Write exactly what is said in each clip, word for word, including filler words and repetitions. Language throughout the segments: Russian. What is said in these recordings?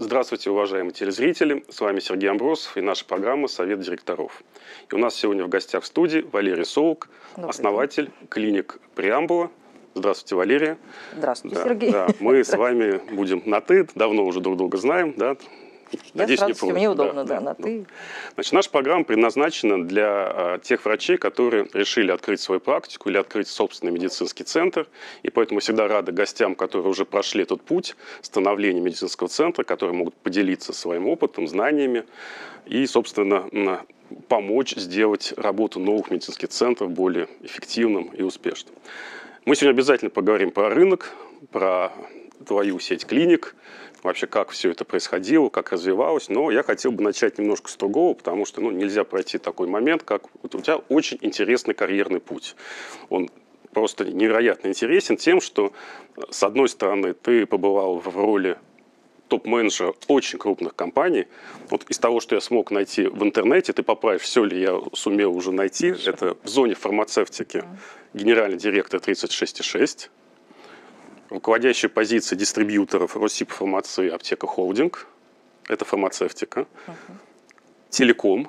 Здравствуйте, уважаемые телезрители. С вами Сергей Амбросов и наша программа «Совет директоров». И у нас сегодня в гостях в студии Валерий Соук, Добрый основатель день. клиник «Преамбула». Здравствуйте, Валерия. Здравствуйте, Да, Сергей. да. Мы с вами будем на «ты», давно уже друг друга знаем. Да? Я Надеюсь, с радостью, не мне против. удобно, да, да, на да. «ты». Значит, наша программа предназначена для а, тех врачей, которые решили открыть свою практику или открыть собственный медицинский центр. И поэтому всегда рады гостям, которые уже прошли этот путь становления медицинского центра, которые могут поделиться своим опытом, знаниями и, собственно, на- помочь сделать работу новых медицинских центров более эффективным и успешным. Мы сегодня обязательно поговорим про рынок, про твою сеть клиник, вообще как все это происходило, как развивалось. Но я хотел бы начать немножко с другого, потому что ну, нельзя пройти такой момент, как вот у тебя очень интересный карьерный путь. Он просто невероятно интересен тем, что, с одной стороны, ты побывал в роли топ-менеджера очень крупных компаний. Вот из того, что я смог найти в интернете, ты поправь, все ли я сумел уже найти, это в зоне фармацевтики генеральный директор тридцать шесть и шесть, руководящая позиция дистрибьюторов Россиб Фармации, Аптека Холдинг, это фармацевтика, Мгм. телеком,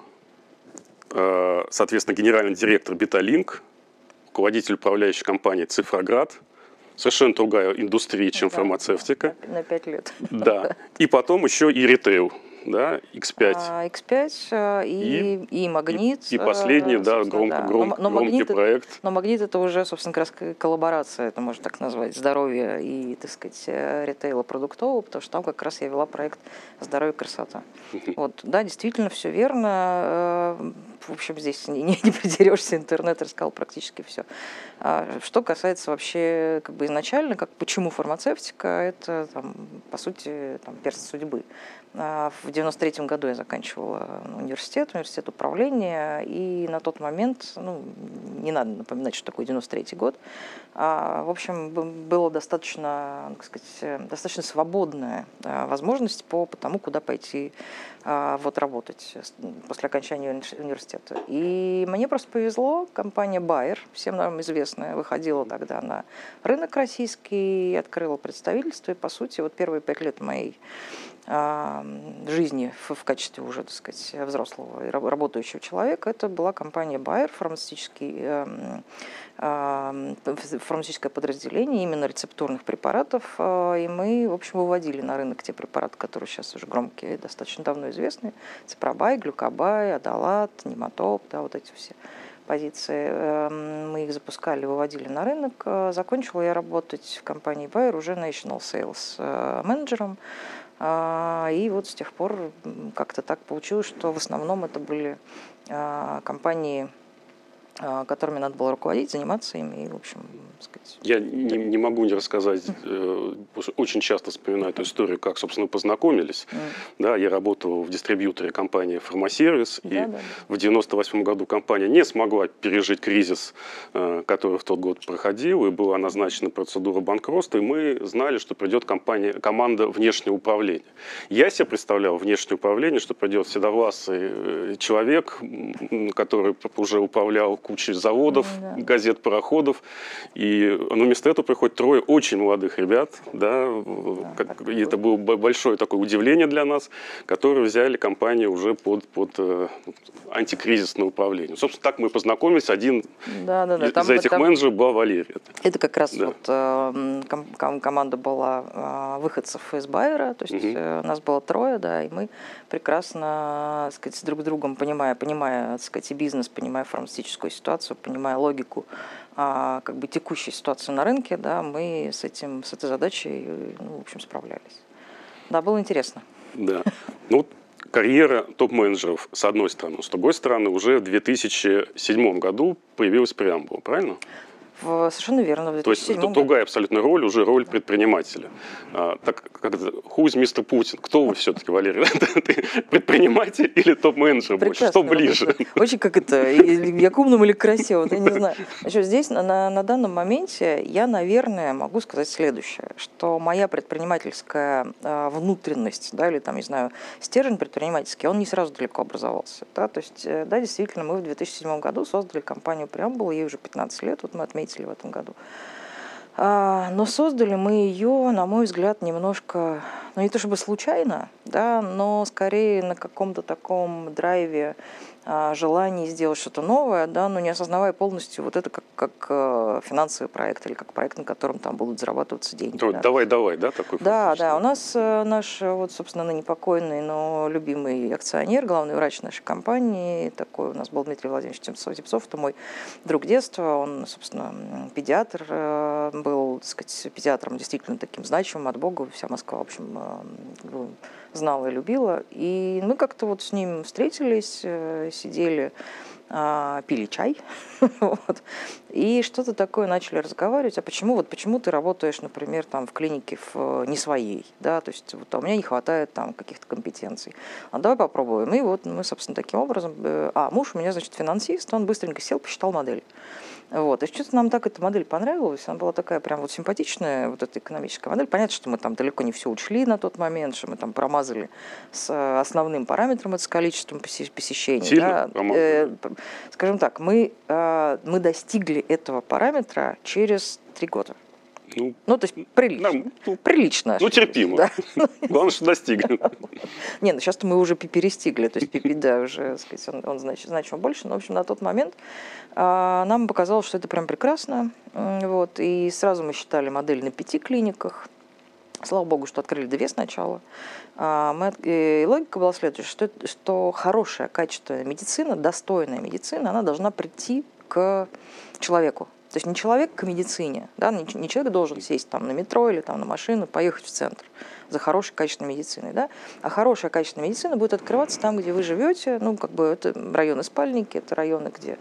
э, соответственно, генеральный директор Беталинк, руководитель управляющей компании Цифроград, совершенно другая индустрия, чем Да, фармацевтика. на, на пять лет. Да. И потом еще и ритейл, да, икс пять. А, икс пять а, и, и, И, Магнит. и последний, а, да, собственно, громко, да. гром- Но, но громкий Магнит, проект. но Магнит это уже, собственно, как раз коллаборация, это можно так назвать, здоровье и, так сказать, э, ритейла продуктового, потому что там как раз я вела проект «Здоровье и красота». Вот, да, действительно, все верно. Э, В общем, здесь не, не, не придерешься, интернет рассказал практически все. А что касается вообще как бы изначально, как, почему фармацевтика, это, там, по сути, там, перст судьбы. А В девяносто третьем году я заканчивала университет, университет управления, и на тот момент, ну, не надо напоминать, что такое девяносто третий год, а, в общем, б- было достаточно, так сказать, достаточно свободная а, возможность по, по тому, куда пойти а, вот работать с- после окончания уни- университета. И мне просто повезло, компания Bayer, всем нам известная, выходила тогда на рынок российский, открыла представительство, и, по сути, вот первые пять лет моей а, жизни в, в качестве уже, так сказать, взрослого и раб- работающего человека, это была компания Bayer, фармацевтический, эм, эм, фармацевтическое подразделение именно рецептурных препаратов, э, и мы, в общем, выводили на рынок те препараты, которые сейчас уже громкие, достаточно давно известны: Ципробай, Глюкобай, Адалат, Нематоп, да, вот эти все позиции. Эм, Мы их запускали, выводили на рынок. Э, Закончила я работать в компании Bayer уже National Sales э, менеджером. А, И вот с тех пор м, как-то так получилось, что в основном это были а, компании, а, которыми надо было руководить, заниматься ими и, в общем, так сказать, Я не, не могу не рассказать, э, потому что очень часто вспоминаю эту историю, как, собственно, познакомились. м, Да, я работал в дистрибьюторе компании «Фармасервис», и да, да, в девяносто восьмом году компания не смогла пережить кризис, э, который в тот год проходил, и была назначена процедура банкротства, и мы знали, что придет компания, команда внешнего управления. Я себе представлял внешнее управление, что придет седовласый э, человек, м, который уже управлял кучей заводов, да. газет, пароходов, и ну, вместо этого приходит трое очень молодых ребят, да, как- так и и это было. было б- большое такое удивление для нас, которые взяли компанию уже под, под э, антикризисное управление. Собственно, так мы познакомились. Один Да, да, да. из из Там, этих там менеджеров была Валерия. это как раз Да. вот э, м, ком- ком- команда была э, выходцев из Байера, то есть Мгм. э, нас было трое, да, и мы прекрасно, так сказать, с друг другом, понимая, понимая, так сказать, и бизнес, понимая фармацевтическую ситуацию, понимая логику а, как бы текущей ситуации на рынке, да, мы с этим, с этой задачей, э, ну, в общем, справлялись. Да, было интересно. Да. Ну, вот карьера топ-менеджеров, с одной стороны. С другой стороны, уже в две тысячи седьмом году появилась преамбула, правильно? В- совершенно верно, в То есть д- 2007 году. другая абсолютно роль, уже роль предпринимателя. А, так как это, who is мистер Путин? Кто вы все-таки, Валерий? Ты предприниматель или топ-менеджер больше? Что Прекрасно, ближе? да. Очень как это, и- я к умному или к красивому, я не знаю. Значит, здесь на, на, на данном моменте я, наверное, могу сказать следующее, что моя предпринимательская э, внутренность, да, или там, не знаю, стержень предпринимательский, он не сразу далеко образовался. Да, то есть, э, да, действительно, мы в две тысячи седьмом году создали компанию «Преамбула», ей уже пятнадцать лет, вот мы отметили в этом году. А, Но создали мы ее, на мой взгляд, немножко, ну не то чтобы случайно, да, но скорее на каком-то таком драйве, желании сделать что-то новое, да, но не осознавая полностью вот это как, как финансовый проект или как проект, на котором там будут зарабатываться деньги. Да. Давай, давай, да, такой Да, да, у нас наш, вот, собственно, ныне покойный, но любимый акционер, главный врач нашей компании, такой у нас был Дмитрий Владимирович Тимцов, это мой друг детства, он, собственно, педиатр был, так сказать, педиатром действительно таким значимым от Бога, вся Москва, в общем, знала и любила. И мы как-то вот с ним встретились, сидели, пили чай, вот, и что-то такое начали разговаривать, а почему, вот, почему ты работаешь, например, там, в клинике в, не своей, да, то есть вот, а у меня не хватает там каких-то компетенций, а давай попробуем. И вот мы, собственно, таким образом, а муж у меня, значит, финансист, он быстренько сел, посчитал модель. Вот. И что-то нам так эта модель понравилась, она была такая прям вот симпатичная, вот эта экономическая модель. Понятно, что мы там далеко не все учли на тот момент, что мы там промазали с основным параметром, это с количеством посещений. Сильно да. э, скажем так, мы, э, мы достигли этого параметра через три года. Ну, ну, то есть прилично. Да, ну, прилично. Ну, терпимо. Да. Главное, что достигли. Не, ну сейчас-то мы уже перестигли, то есть пи да, уже, сказать, он, он значит, значимо больше, но, в общем, на тот момент а, нам показалось, что это прям прекрасно, вот, и сразу мы считали модель на пяти клиниках, слава богу, что открыли две сначала, а, мы, и логика была следующая, что, что хорошая, качественная медицина, достойная медицина, она должна прийти к человеку. То есть не человек к медицине, да, не человек должен сесть там на метро или там на машину, поехать в центр за хорошей качественной медициной, да, а хорошая качественная медицина будет открываться там, где вы живете, ну, как бы это районы спальники, это районы, где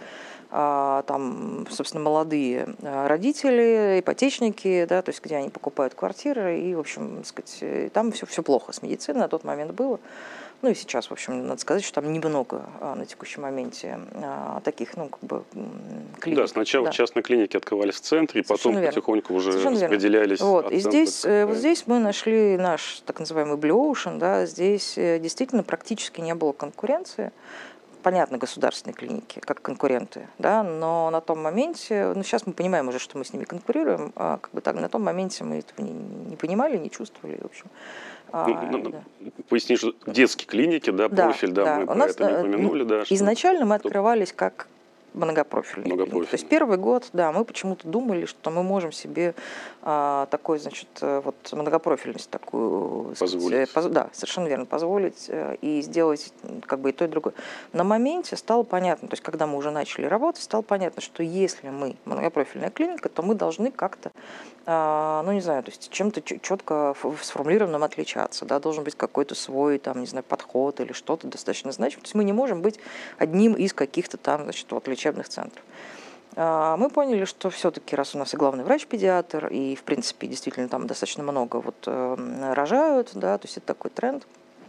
а, там, собственно, молодые родители, ипотечники, да, то есть где они покупают квартиры, и, в общем, так сказать, там все, все плохо с медициной на тот момент было. Ну и сейчас, в общем, надо сказать, что там немного а, на текущем моменте а, таких, ну, как бы, клиник. Да, сначала да. частные клиники открывались в центре, и потом верно. потихоньку уже Совершенно распределялись. Вот. И здесь, к... вот здесь мы нашли наш так называемый Blue Ocean, да, здесь действительно практически не было конкуренции. Понятно, государственные клиники как конкуренты, да, но на том моменте, ну сейчас мы понимаем уже, что мы с ними конкурируем, а как бы так на том моменте мы этого не, не понимали, не чувствовали, в общем. Ну, а, да. Поясни, что детские клиники, да, да, профиль, да, да. мы У про нас, это не упомянули, да. Изначально что... мы открывались как многопрофильные. многопрофильные. То есть первый год, да, мы почему-то думали, что мы можем себе а, такой, значит, вот многопрофильность такую позволить. Сказать, да, совершенно верно, позволить и сделать как бы и то, и другое. На моменте стало понятно, то есть когда мы уже начали работать, стало понятно, что если мы многопрофильная клиника, то мы должны как-то, а, ну не знаю, то есть чем-то четко сформулированным отличаться, да, должен быть какой-то свой, там, не знаю, подход или что-то достаточно значимое. То есть мы не можем быть одним из каких-то там, значит, вот, лечебных центров. Мы поняли, что все-таки, раз у нас и главный врач-педиатр, и, в принципе, действительно там достаточно много вот, рожают, да, то есть это такой тренд,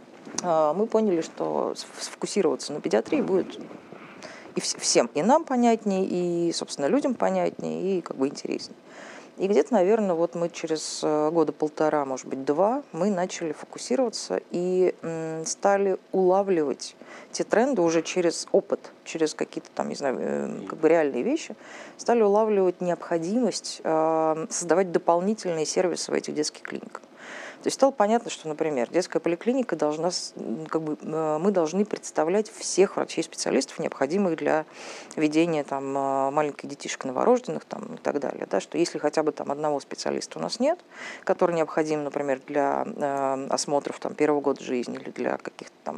мы поняли, что сфокусироваться на педиатрии будет и всем, и нам понятнее, и, собственно, людям понятнее, и как бы интереснее. И где-то, наверное, вот мы через года полтора, может быть, два, мы начали фокусироваться и стали улавливать те тренды уже через опыт, через какие-то там, не знаю, как бы реальные вещи, стали улавливать необходимость создавать дополнительные сервисы в этих детских клиниках. То есть стало понятно, что, например, детская поликлиника должна, как бы, мы должны представлять всех врачей-специалистов, необходимых для ведения там, маленьких детишек новорожденных там, и так далее. Да, что если хотя бы там, одного специалиста у нас нет, который необходим, например, для э, осмотров там, первого года жизни или для каких-то там,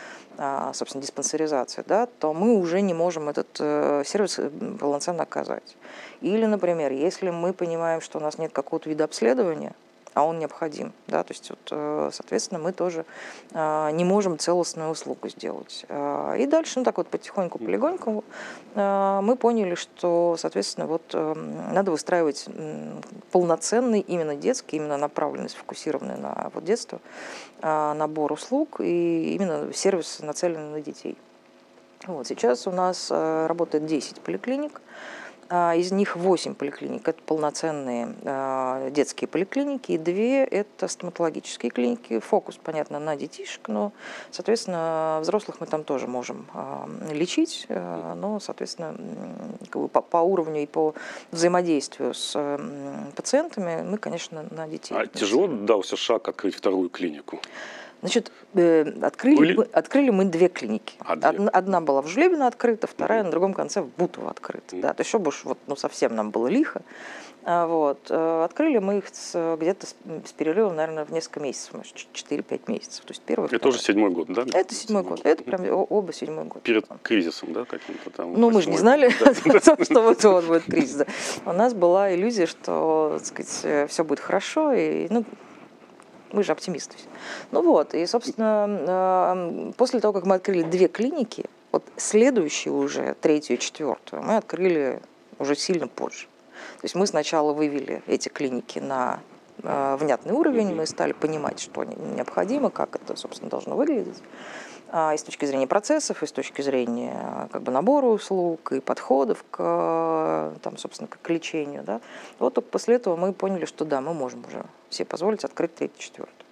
э, собственно, диспансеризации, да, то мы уже не можем этот э, сервис полноценно оказать. Или, например, если мы понимаем, что у нас нет какого-то вида обследования, а он необходим, да, то есть, вот, соответственно, мы тоже а, не можем целостную услугу сделать. А, и дальше, ну, так вот, потихоньку, полегоньку а, мы поняли, что, соответственно, вот а, надо выстраивать м, полноценный, именно детский, именно направленный, сфокусированный на вот, детство, а, набор услуг и именно сервис, нацеленный на детей. Вот, сейчас у нас а, работает десять поликлиник. Из них восемь поликлиник – это полноценные э, детские поликлиники, и две – это стоматологические клиники. Фокус, понятно, на детишек, но, соответственно, взрослых мы там тоже можем э, лечить, э, но, соответственно, как бы по, по уровню и по взаимодействию с э, пациентами мы, конечно, на детей. А тяжело дался шаг открыть вторую клинику? Значит, э, открыли, Были? мы, открыли мы две клиники. А, две. Одна, одна была в Жлебино открыта, вторая mm-hmm. на другом конце в Бутово открыта. Mm-hmm. Да, то есть, чтобы уж вот, ну, совсем нам было лихо. А, вот. Открыли мы их с, где-то с, с перерывом, наверное, в несколько месяцев, может, четыре-пять месяцев. То есть первый, Это второй. тоже седьмой год, да? Это седьмой год. Это прям оба седьмой год. Перед кризисом, да, каким-то там? Ну, мы же не знали, что вот будет кризис. У нас была иллюзия, что, так сказать, все будет хорошо, и, ну, мы же оптимисты. Ну вот, и, собственно, после того, как мы открыли две клиники, вот следующую уже, третью и четвертую, мы открыли уже сильно позже. То есть мы сначала вывели эти клиники на э, внятный уровень, mm-hmm. мы стали понимать, что необходимо, как это, собственно, должно выглядеть. И с точки зрения процессов, и с точки зрения как бы, набора услуг, и подходов к, там, собственно, к лечению. Да. Вот только после этого мы поняли, что да, мы можем уже себе позволить открыть третью, четвертую.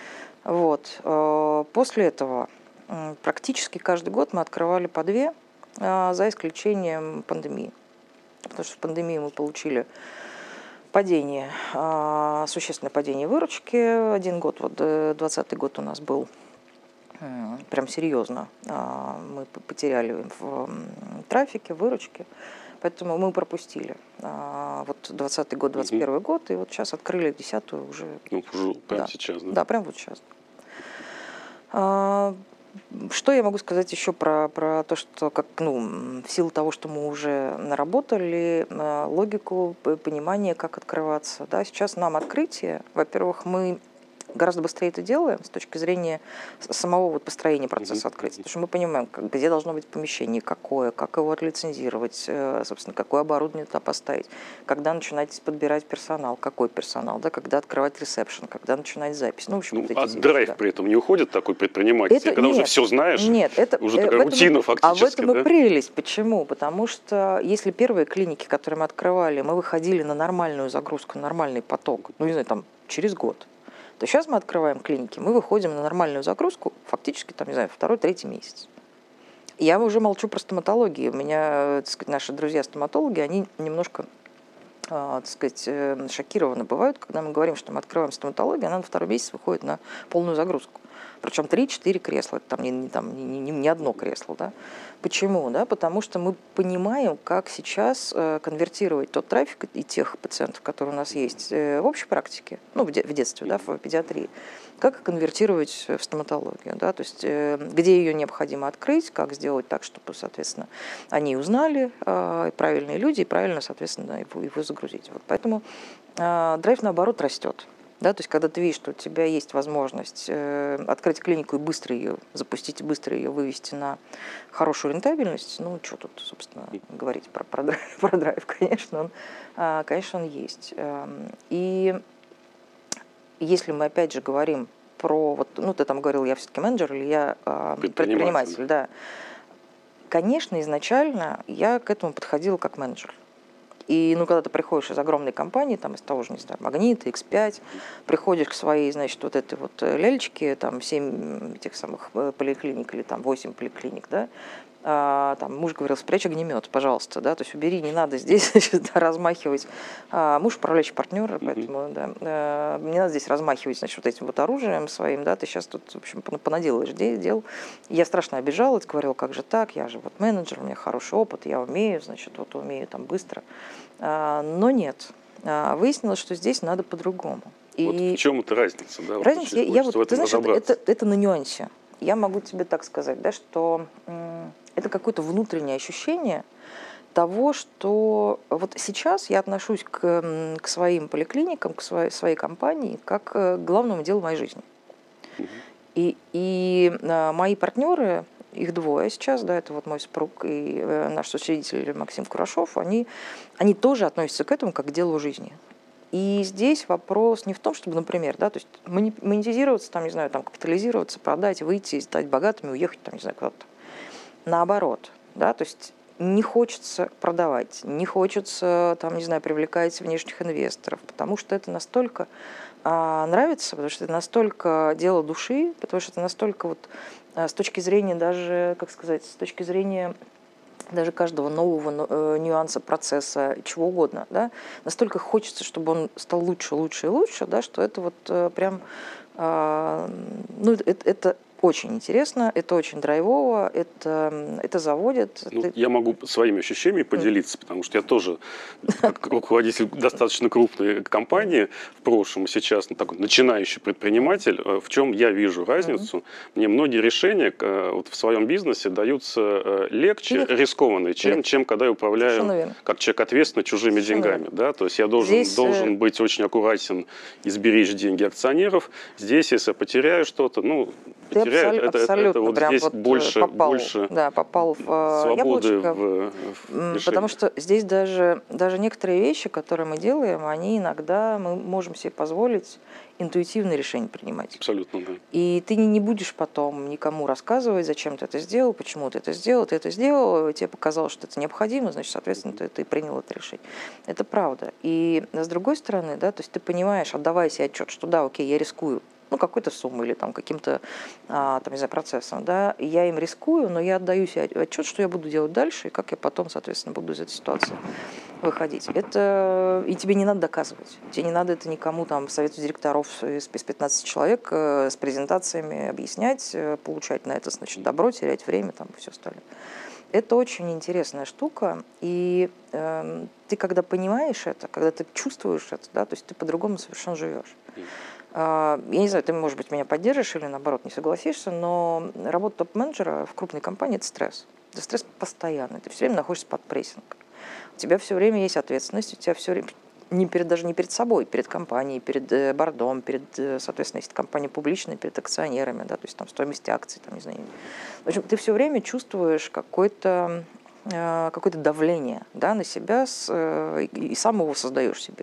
Вот. После этого практически каждый год мы открывали по две, за исключением пандемии. Потому что в пандемии мы получили падение, существенное падение выручки. Один год, вот двадцатый год у нас был прям серьезно. Мы потеряли в трафике, в выручке, поэтому мы пропустили вот двадцатый год, двадцать первый угу. год, и вот сейчас открыли десятую уже. Ну, уже прямо да. сейчас, да? Да, прямо вот сейчас. Что я могу сказать еще про, про то, что как, ну, в силу того, что мы уже наработали логику, понимание, как открываться. Да? Сейчас нам открытие, во-первых, мы гораздо быстрее это делаем с точки зрения самого вот построения процесса mm-hmm. открытия. Потому что мы понимаем, как, где должно быть помещение, какое, как его отлицензировать, собственно, какое оборудование туда поставить, когда начинать подбирать персонал, какой персонал, да, когда открывать ресепшн, когда начинать запись. Ну, в общем, ну, вот эти а вещи, драйв да. при этом не уходит такой предпринимательский, когда нет, уже все знаешь, нет, это, уже такая рутина и, фактически. А в этом да? и прелесть. Почему? Потому что если первые клиники, которые мы открывали, мы выходили на нормальную загрузку, нормальный поток, ну, не знаю, там, через год, то сейчас мы открываем клиники, мы выходим на нормальную загрузку фактически, там, не знаю, второй, третий месяц. Я уже молчу про стоматологию. У меня, так сказать, наши друзья-стоматологи, они немножко, так сказать, шокированы бывают, когда мы говорим, что мы открываем стоматологию, она на второй месяц выходит на полную загрузку. Причем три-четыре кресла, это там не, не, там, не, не, не одно кресло. Да? Почему? Да? Потому что мы понимаем, как сейчас э, конвертировать тот трафик и тех пациентов, которые у нас есть э, в общей практике, ну, в, де- в детстве, да, в педиатрии, как конвертировать в стоматологию. Да? То есть э, где ее необходимо открыть, как сделать так, чтобы, соответственно, они узнали, э, правильные люди, и правильно, соответственно, его, его загрузить. Вот. Поэтому э, драйв, наоборот, растет. Да, то есть, когда ты видишь, что у тебя есть возможность э, открыть клинику и быстро ее запустить, и быстро ее вывести на хорошую рентабельность, ну, что тут, собственно, говорить про, про, драйв, про драйв, конечно, он, э, конечно, он есть. И если мы, опять же, говорим про, вот, ну, ты там говорил, я все-таки менеджер или я э, предприниматель, предприниматель, да. Конечно, изначально я к этому подходила как менеджер. И, ну, когда ты приходишь из огромной компании, там, из того же, не знаю, Магнита, икс пять, приходишь к своей, значит, вот этой вот лялечке, там, семь этих самых поликлиник или там восемь поликлиник, да, а, там, муж говорил, спрячь огнемет, пожалуйста, да, то есть убери, не надо здесь, значит, размахивать. А, муж управляющий партнер, поэтому, да, а, не надо здесь размахивать, значит, вот этим вот оружием своим, да, ты сейчас тут, в общем, понаделаешь дел. Я страшно обижалась, говорила, как же так, я же вот менеджер, у меня хороший опыт, я умею, значит, вот умею там быстро. А, но нет, а, выяснилось, что здесь надо по-другому. Вот и в чем это разница? Да? Разница, вот я, я вот, ты знаешь, это, это, это на нюансе. Я могу тебе так сказать, да, что м, это какое-то внутреннее ощущение того, что вот сейчас я отношусь к, к своим поликлиникам, к своей, своей компании, как к главному делу моей жизни. Mm-hmm. И, и а, мои партнеры, их двое сейчас, да, это вот мой супруг и э, наш соучредитель Максим Курашов, они, они тоже относятся к этому как к делу жизни. И здесь вопрос не в том, чтобы, например, да, то есть монетизироваться, там, не знаю, там, капитализироваться, продать, выйти, стать богатыми, уехать, там, не знаю, куда-то. Наоборот, да, то есть не хочется продавать, не хочется, там, не знаю, привлекать внешних инвесторов, потому что это настолько а, нравится, потому что это настолько дело души, потому что это настолько вот а, с точки зрения даже, как сказать, с точки зрения даже каждого нового э, нюанса процесса, чего угодно, да, настолько хочется, чтобы он стал лучше, лучше и лучше, да, что это вот э, прям Ну, это, это очень интересно, это очень драйвово, это, это заводит. Ну, Ты... Я могу своими ощущениями поделиться, потому что я тоже, как руководитель достаточно крупной компании в прошлом и сейчас, ну, такой начинающий предприниматель, в чем я вижу разницу. Мне многие решения вот, в своем бизнесе даются легче, Легче. рискованные, чем, чем когда я управляю как человек ответственный чужими Совершенно деньгами. Да? То есть я должен, Здесь... должен быть очень аккуратен и сберечь деньги акционеров. Здесь, если я потеряю что-то, ну, Ты потеряют. абсолютно, Это, это, это вот прям здесь вот больше, попал, больше да, попал в свободы яблочко, в, в потому что здесь даже, даже некоторые вещи, которые мы делаем, они иногда мы можем себе позволить интуитивные решения принимать. Абсолютно, да. И ты не будешь потом никому рассказывать, зачем ты это сделал, почему ты это сделал, ты это сделал, тебе показалось, что это необходимо, значит, соответственно, ты, ты принял это решение. Это правда. И с другой стороны, да, то есть ты понимаешь, отдавая себе отчет, что да, окей, я рискую, ну, какой-то суммой или там каким-то, а, там, не знаю, процессом, да, я им рискую, но я отдаю себе отчет, что я буду делать дальше, и как я потом, соответственно, буду из этой ситуации выходить. Это и тебе не надо доказывать, тебе не надо это никому там совету директоров из пятнадцати человек с презентациями объяснять, получать на это, значит, добро, терять время, там, и все остальное. Это очень интересная штука, и э, ты когда понимаешь это, когда ты чувствуешь это, да, то есть ты по-другому совершенно живешь. Я не знаю, ты, может быть, меня поддержишь или, наоборот, не согласишься, но работа топ-менеджера в крупной компании – это стресс. Это стресс постоянный, ты все время находишься под прессингом. У тебя все время есть ответственность, у тебя все время, не перед, даже не перед собой, перед компанией, перед бордом, перед, соответственно, если компания публичная, перед акционерами, да, то есть там стоимость акций, там, не знаю. В общем, ты все время чувствуешь какое-то, какое-то давление, да, на себя с, и сам его создаешь себе.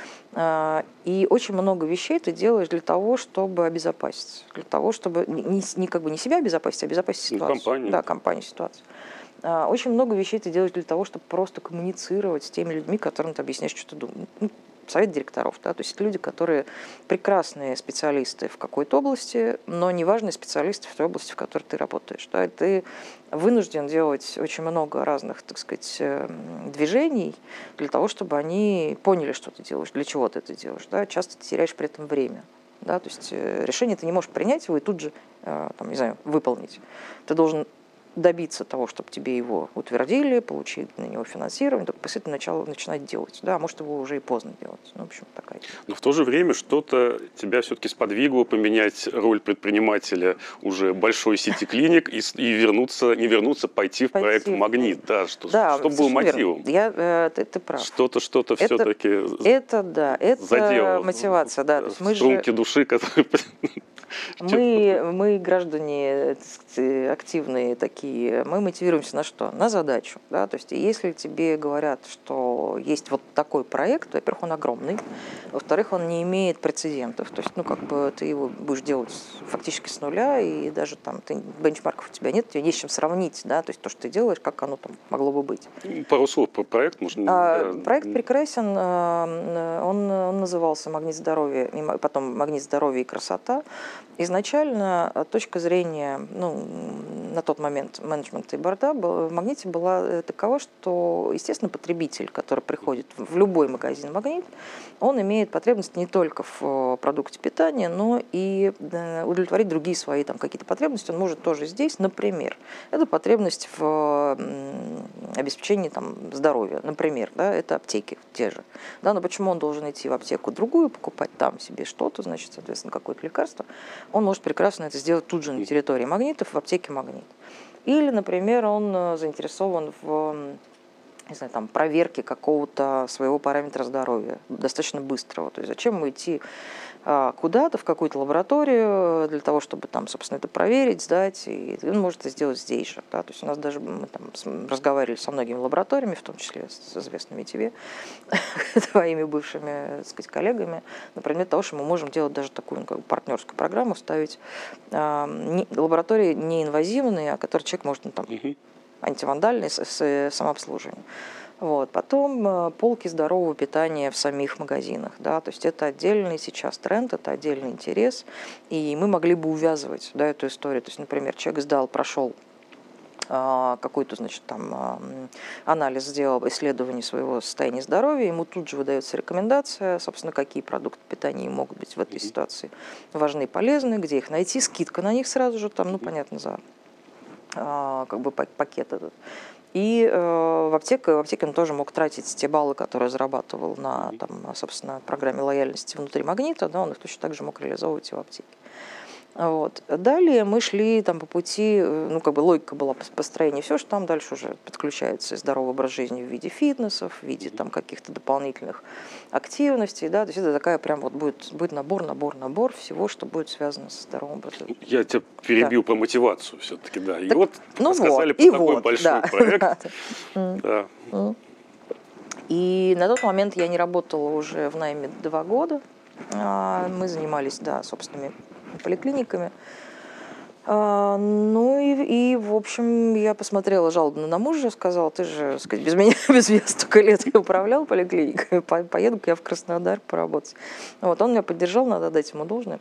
И очень много вещей ты делаешь для того, чтобы обезопаситься, для того, чтобы не, не, как бы не себя обезопасить, а обезопасить ситуацию. Компанию. Да, компанию, ситуацию. Очень много вещей ты делаешь для того, чтобы просто коммуницировать с теми людьми, которым ты объясняешь, что ты думаешь. Ну, совет директоров, да, то есть это люди, которые прекрасные специалисты в какой-то области, но неважные специалисты в той области, в которой ты работаешь. Да, и ты вынужден делать очень много разных, так сказать, движений для того, чтобы они поняли, что ты делаешь, для чего ты это делаешь. Да. Часто ты теряешь при этом время. Да, то есть решение ты не можешь принять его и тут же, там, не знаю, выполнить. Ты должен добиться того, чтобы тебе его утвердили, получить на него финансирование, только после этого начало, начинать делать. Да, может, его уже и поздно делать. Ну, в общем, такая. Но в то же время что-то тебя все-таки сподвигло поменять роль предпринимателя уже большой сети клиник и, и вернуться, не вернуться, пойти в пойти. проект «Магнит». Да, что, да, что было мотивом? Я, э, ты, ты прав. Что-то, что-то это, все-таки это, да, это задело мотивация. Да, то есть мы струнки же... души, которые... Мы, мы, граждане активные такие, мы мотивируемся на что? На задачу. Да? То есть если тебе говорят, что есть вот такой проект, во-первых, он огромный, во-вторых, он не имеет прецедентов. То есть, ну, как бы ты его будешь делать фактически с нуля, и даже там ты, бенчмарков у тебя нет, тебе не с чем сравнить, да? То есть то, что ты делаешь, как оно там могло бы быть. Пару слов про проект можно. А, да. Проект прекрасен, он, он назывался «Магнит здоровья», и потом «Магнит здоровья и красота». Изначально точка зрения, ну, на тот момент менеджмента и борда в «Магните» была такова, что, естественно, потребитель, который приходит в любой магазин «Магнит», он имеет потребность не только в продукте питания, но и удовлетворить другие свои там какие-то потребности. Он может тоже здесь, например, это потребность в обеспечении там здоровья, например, да, это аптеки те же. Да, но почему он должен идти в аптеку другую, покупать там себе что-то, значит, соответственно, какое-то лекарство? Он может прекрасно это сделать тут же на территории «Магнитов», в аптеке «Магнит». Или, например, он заинтересован в, не знаю, там, проверке какого-то своего параметра здоровья, достаточно быстрого. То есть зачем ему идти куда-то, в какую-то лабораторию, для того, чтобы там, собственно, это проверить, сдать, и он может это сделать здесь же. Да? То есть у нас даже мы там разговаривали со многими лабораториями, в том числе с известными тебе, твоими бывшими, так сказать, коллегами, на предмет того, что мы можем делать даже такую, ну, как бы партнерскую программу, ставить а, не, лаборатории неинвазивные, а которые человек может, ну, там, антивандальные, с, с самообслуживанием. Вот. Потом э, полки здорового питания в самих магазинах. Да? То есть это отдельный сейчас тренд, это отдельный интерес. И мы могли бы увязывать, да, эту историю. То есть, например, человек сдал, прошел какой-то, значит, там анализ сделал, исследование своего состояния здоровья, ему тут же выдается рекомендация, собственно, какие продукты питания могут быть в этой mm-hmm. ситуации важны и полезны, где их найти, скидка на них сразу же, там, ну, mm-hmm. понятно, за как бы пакет этот. И э, в, аптеке, в аптеке он тоже мог тратить те баллы, которые зарабатывал на, там, собственно, программе лояльности внутри Магнита, да, он их точно так же мог реализовывать и в аптеке. Вот. Далее мы шли там по пути, ну, как бы логика была построения, все, что там дальше уже подключается здоровый образ жизни в виде фитнесов, в виде там каких-то дополнительных активностей, да, то есть это такая прям вот будет, будет набор, набор, набор всего, что будет связано со здоровым образом жизни. Я тебя перебью да. про мотивацию все-таки, да, и так, вот ну рассказали вот, про такой вот, большой да. проект. Да. И на тот момент я не работала уже в найме два года, мы занимались, да, собственными поликлиниками. А, ну и, и, в общем, я посмотрела жалобно на мужа, сказала, ты же, сказать, без меня, без меня столько лет управлял поликлиникой, поеду-ка я в Краснодар поработать. Вот, он меня поддержал, надо отдать ему должное.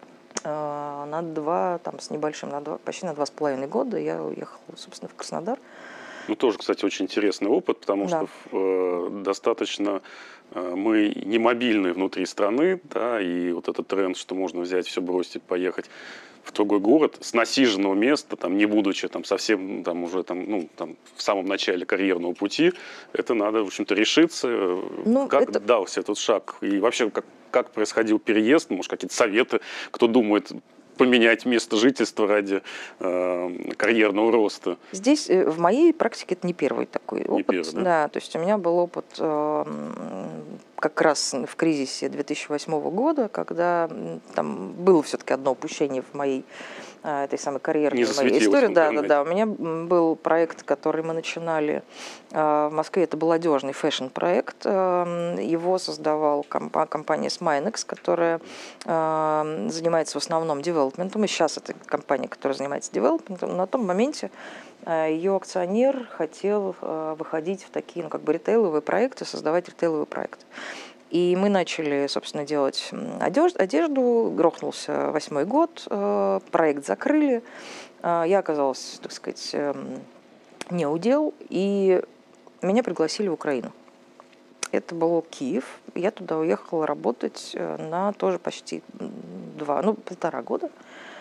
А, на два, там, с небольшим, на два, почти на два с половиной года я уехала, собственно, в Краснодар. Ну, тоже, кстати, очень интересный опыт, потому да. что э, достаточно э, мы не мобильны внутри страны, да, и вот этот тренд, что можно взять, все бросить, поехать в другой город с насиженного места, там, не будучи там, совсем там, уже там, ну, там, в самом начале карьерного пути, это надо, в общем-то, решиться. Ну, как это... дался этот шаг? И вообще, как, как происходил переезд? Может, какие-то советы, кто думает поменять место жительства ради э, карьерного роста? Здесь в моей практике это не первый такой опыт. Не первый, да? Да, то есть у меня был опыт э, как раз в кризисе две тысячи восьмого года, когда там было все-таки одно упущение в моей э, этой самой карьерной моей истории. Да, да, да. У меня был проект, который мы начинали э, в Москве. Это был одежный фэшн-проект. Э, его создавала комп- компания Sminex, которая э, занимается в основном девелопментом. И сейчас это компания, которая занимается девелопментом. На том моменте ее акционер хотел выходить в такие, ну, как бы ритейловые проекты, создавать ритейловые проекты. И мы начали, собственно, делать одежду, грохнулся восьмой год, проект закрыли, я оказалась, так сказать, не удел, и меня пригласили в Украину. Это был Киев, я туда уехала работать на тоже почти два, ну, полтора года.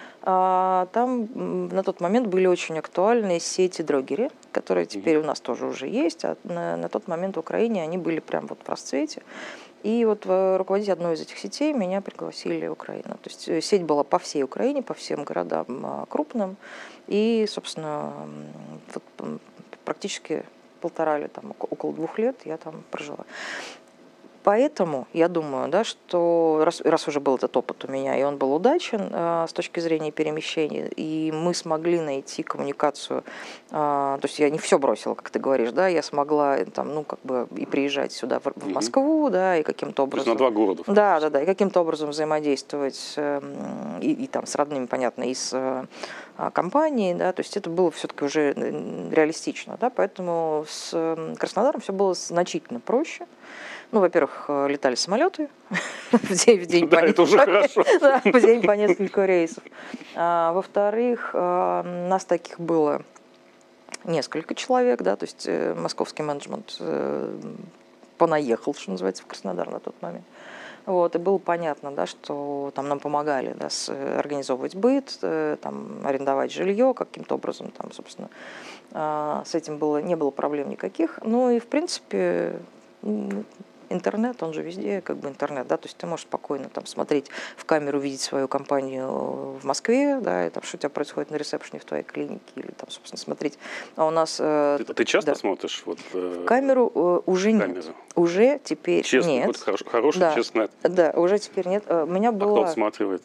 Там на тот момент были очень актуальные сети дрогери, которые теперь у нас тоже уже есть, а на, на тот момент в Украине они были прям вот в расцвете. И вот руководить одной из этих сетей меня пригласили в Украину. То есть сеть была по всей Украине, по всем городам крупным, и, собственно, вот практически полтора или там около двух лет я там прожила. Поэтому я думаю, да, что раз, раз уже был этот опыт у меня, и он был удачен э, с точки зрения перемещений, и мы смогли найти коммуникацию, э, то есть я не все бросила, как ты говоришь, да, я смогла там, ну, как бы и приезжать сюда, в, в Москву, да, и каким-то образом... То есть на два города. Да, да, да, и каким-то образом взаимодействовать э, и, и там с родными, понятно, и с э, компанией, да, то есть это было все-таки уже реалистично, да, поэтому с Краснодаром все было значительно проще. Ну, во-первых, летали самолеты в день, в день да, по это уже хорошо. Да, в день по несколько рейсов. А, во-вторых, а, нас таких было несколько человек, да, то есть э, московский менеджмент э, понаехал, что называется, в Краснодар на тот момент. Вот, и было понятно, да, что там нам помогали, да, с, организовывать быт, э, там, арендовать жилье каким-то образом, там, собственно, э, с этим было, не было проблем никаких. Ну и, в принципе, интернет, он же везде как бы интернет, да, то есть ты можешь спокойно там смотреть в камеру, видеть свою компанию в Москве, да, и там что у тебя происходит на ресепшене в твоей клинике, или там, собственно, смотреть. А у нас... Ты, ты часто да, смотришь? Вот, в камеру э, уже камеру. нет. Уже теперь честно, нет. Вот хорош, хороший, да, честно. Да, уже теперь нет. У меня было... А кто отсматривает?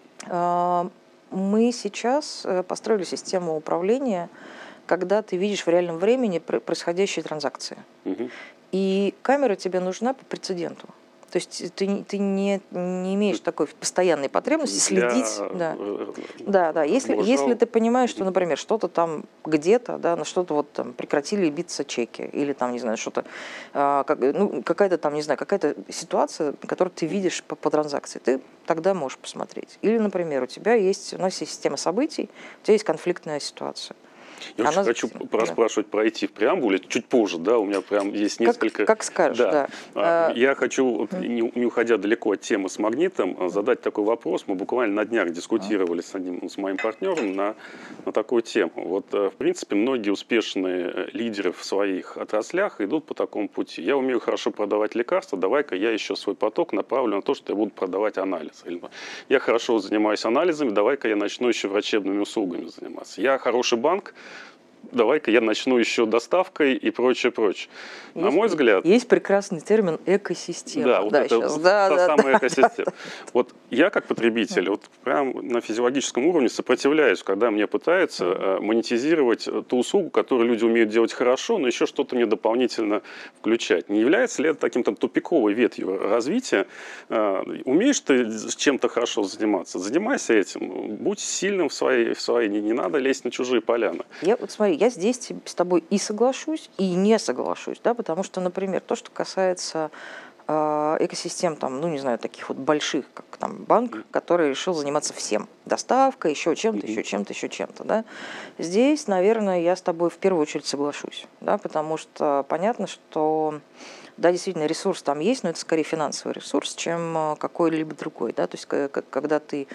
Мы сейчас построили систему управления, когда ты видишь в реальном времени происходящие транзакции. Угу. И камера тебе нужна по прецеденту. То есть ты, ты не, не имеешь такой постоянной потребности Для... следить. Да, да, да. Если, если ты понимаешь, что, например, что-то там где-то, да, на что-то вот там прекратили биться чеки, или там, не знаю, что-то, а, как, ну, какая-то там, не знаю, какая-то ситуация, которую ты видишь по, по транзакции, ты тогда можешь посмотреть. Или, например, у тебя есть, у нас есть система событий, у тебя есть конфликтная ситуация. Я Она... очень хочу поспрашивать, да. пройти в преамбуле чуть позже, да, у меня прям есть несколько... Как, как скажешь, да. да. Я хочу, не, не уходя далеко от темы с магнитом, задать такой вопрос. Мы буквально на днях дискутировали с одним, с моим партнером на, на такую тему. Вот, в принципе, многие успешные лидеры в своих отраслях идут по такому пути. Я умею хорошо продавать лекарства, давай-ка я еще свой поток направлю на то, что я буду продавать анализы. Я хорошо занимаюсь анализами, давай-ка я начну еще врачебными услугами заниматься. Я хороший банк, давай-ка я начну еще доставкой и прочее, прочее. Есть, на мой взгляд... Есть прекрасный термин экосистема. Да, вот да, это сейчас. вот Да, та да, самая да, экосистема. Да, да. Вот я как потребитель, вот прям на физиологическом уровне сопротивляюсь, когда мне пытаются mm. монетизировать ту услугу, которую люди умеют делать хорошо, но еще что-то мне дополнительно включать. Не является ли это таким там тупиковой ветвью развития? Умеешь ты с чем-то хорошо заниматься? Занимайся этим. Будь сильным в своей, в своей не, не надо лезть на чужие поляны. Я, вот смотри, я здесь с тобой и соглашусь, и не соглашусь, да, потому что, например, то, что касается э, экосистем, там, ну, не знаю, таких вот больших, как там банк, mm. который решил заниматься всем, доставкой, еще чем-то, mm-hmm. еще чем-то, еще чем-то, да, здесь, наверное, я с тобой в первую очередь соглашусь, да, потому что понятно, что да, действительно, ресурс там есть, но это скорее финансовый ресурс, чем какой-либо другой. Да? То есть, когда ты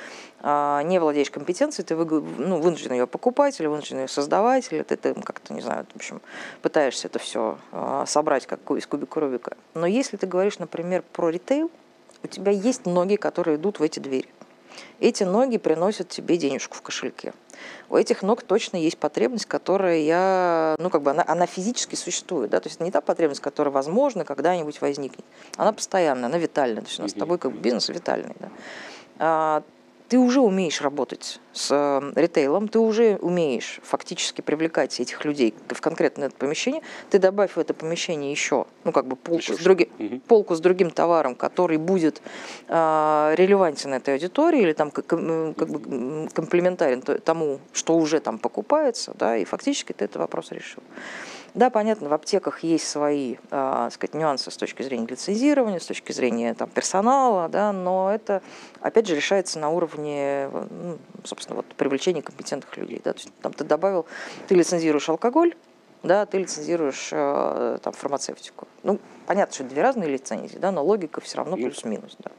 не владеешь компетенцией, ты ну, вынужден ее покупать или вынужден ее создавать, или ты, ты как-то, не знаю, в общем, пытаешься это все собрать как из кубика Рубика. Но если ты говоришь, например, про ритейл, у тебя есть ноги, которые идут в эти двери. Эти ноги приносят тебе денежку в кошельке. У этих ног точно есть потребность, которая я, ну, как бы она, она физически существует, да, то есть это не та потребность, которая, возможно, когда-нибудь возникнет. Она постоянная, она витальная, то есть у нас с тобой как бы бизнес витальный, да. А, ты уже умеешь работать с э, ритейлом, ты уже умеешь фактически привлекать этих людей в конкретное это помещение, ты добавь в это помещение еще, ну, как бы полку, еще с, други, угу. полку с другим товаром, который будет э, релевантен этой аудитории или там как, как бы комплементарен тому, что уже там покупается, да, и фактически ты этот вопрос решил. Да, понятно, в аптеках есть свои, э, сказать, нюансы с точки зрения лицензирования, с точки зрения там, персонала, да, но это, опять же, решается на уровне, ну, собственно, вот, привлечения компетентных людей. Да. То есть, там, ты добавил, ты лицензируешь алкоголь, да, ты лицензируешь э, там, фармацевтику. Ну, понятно, что это две разные лицензии, да, но логика все равно плюс-минус. Да.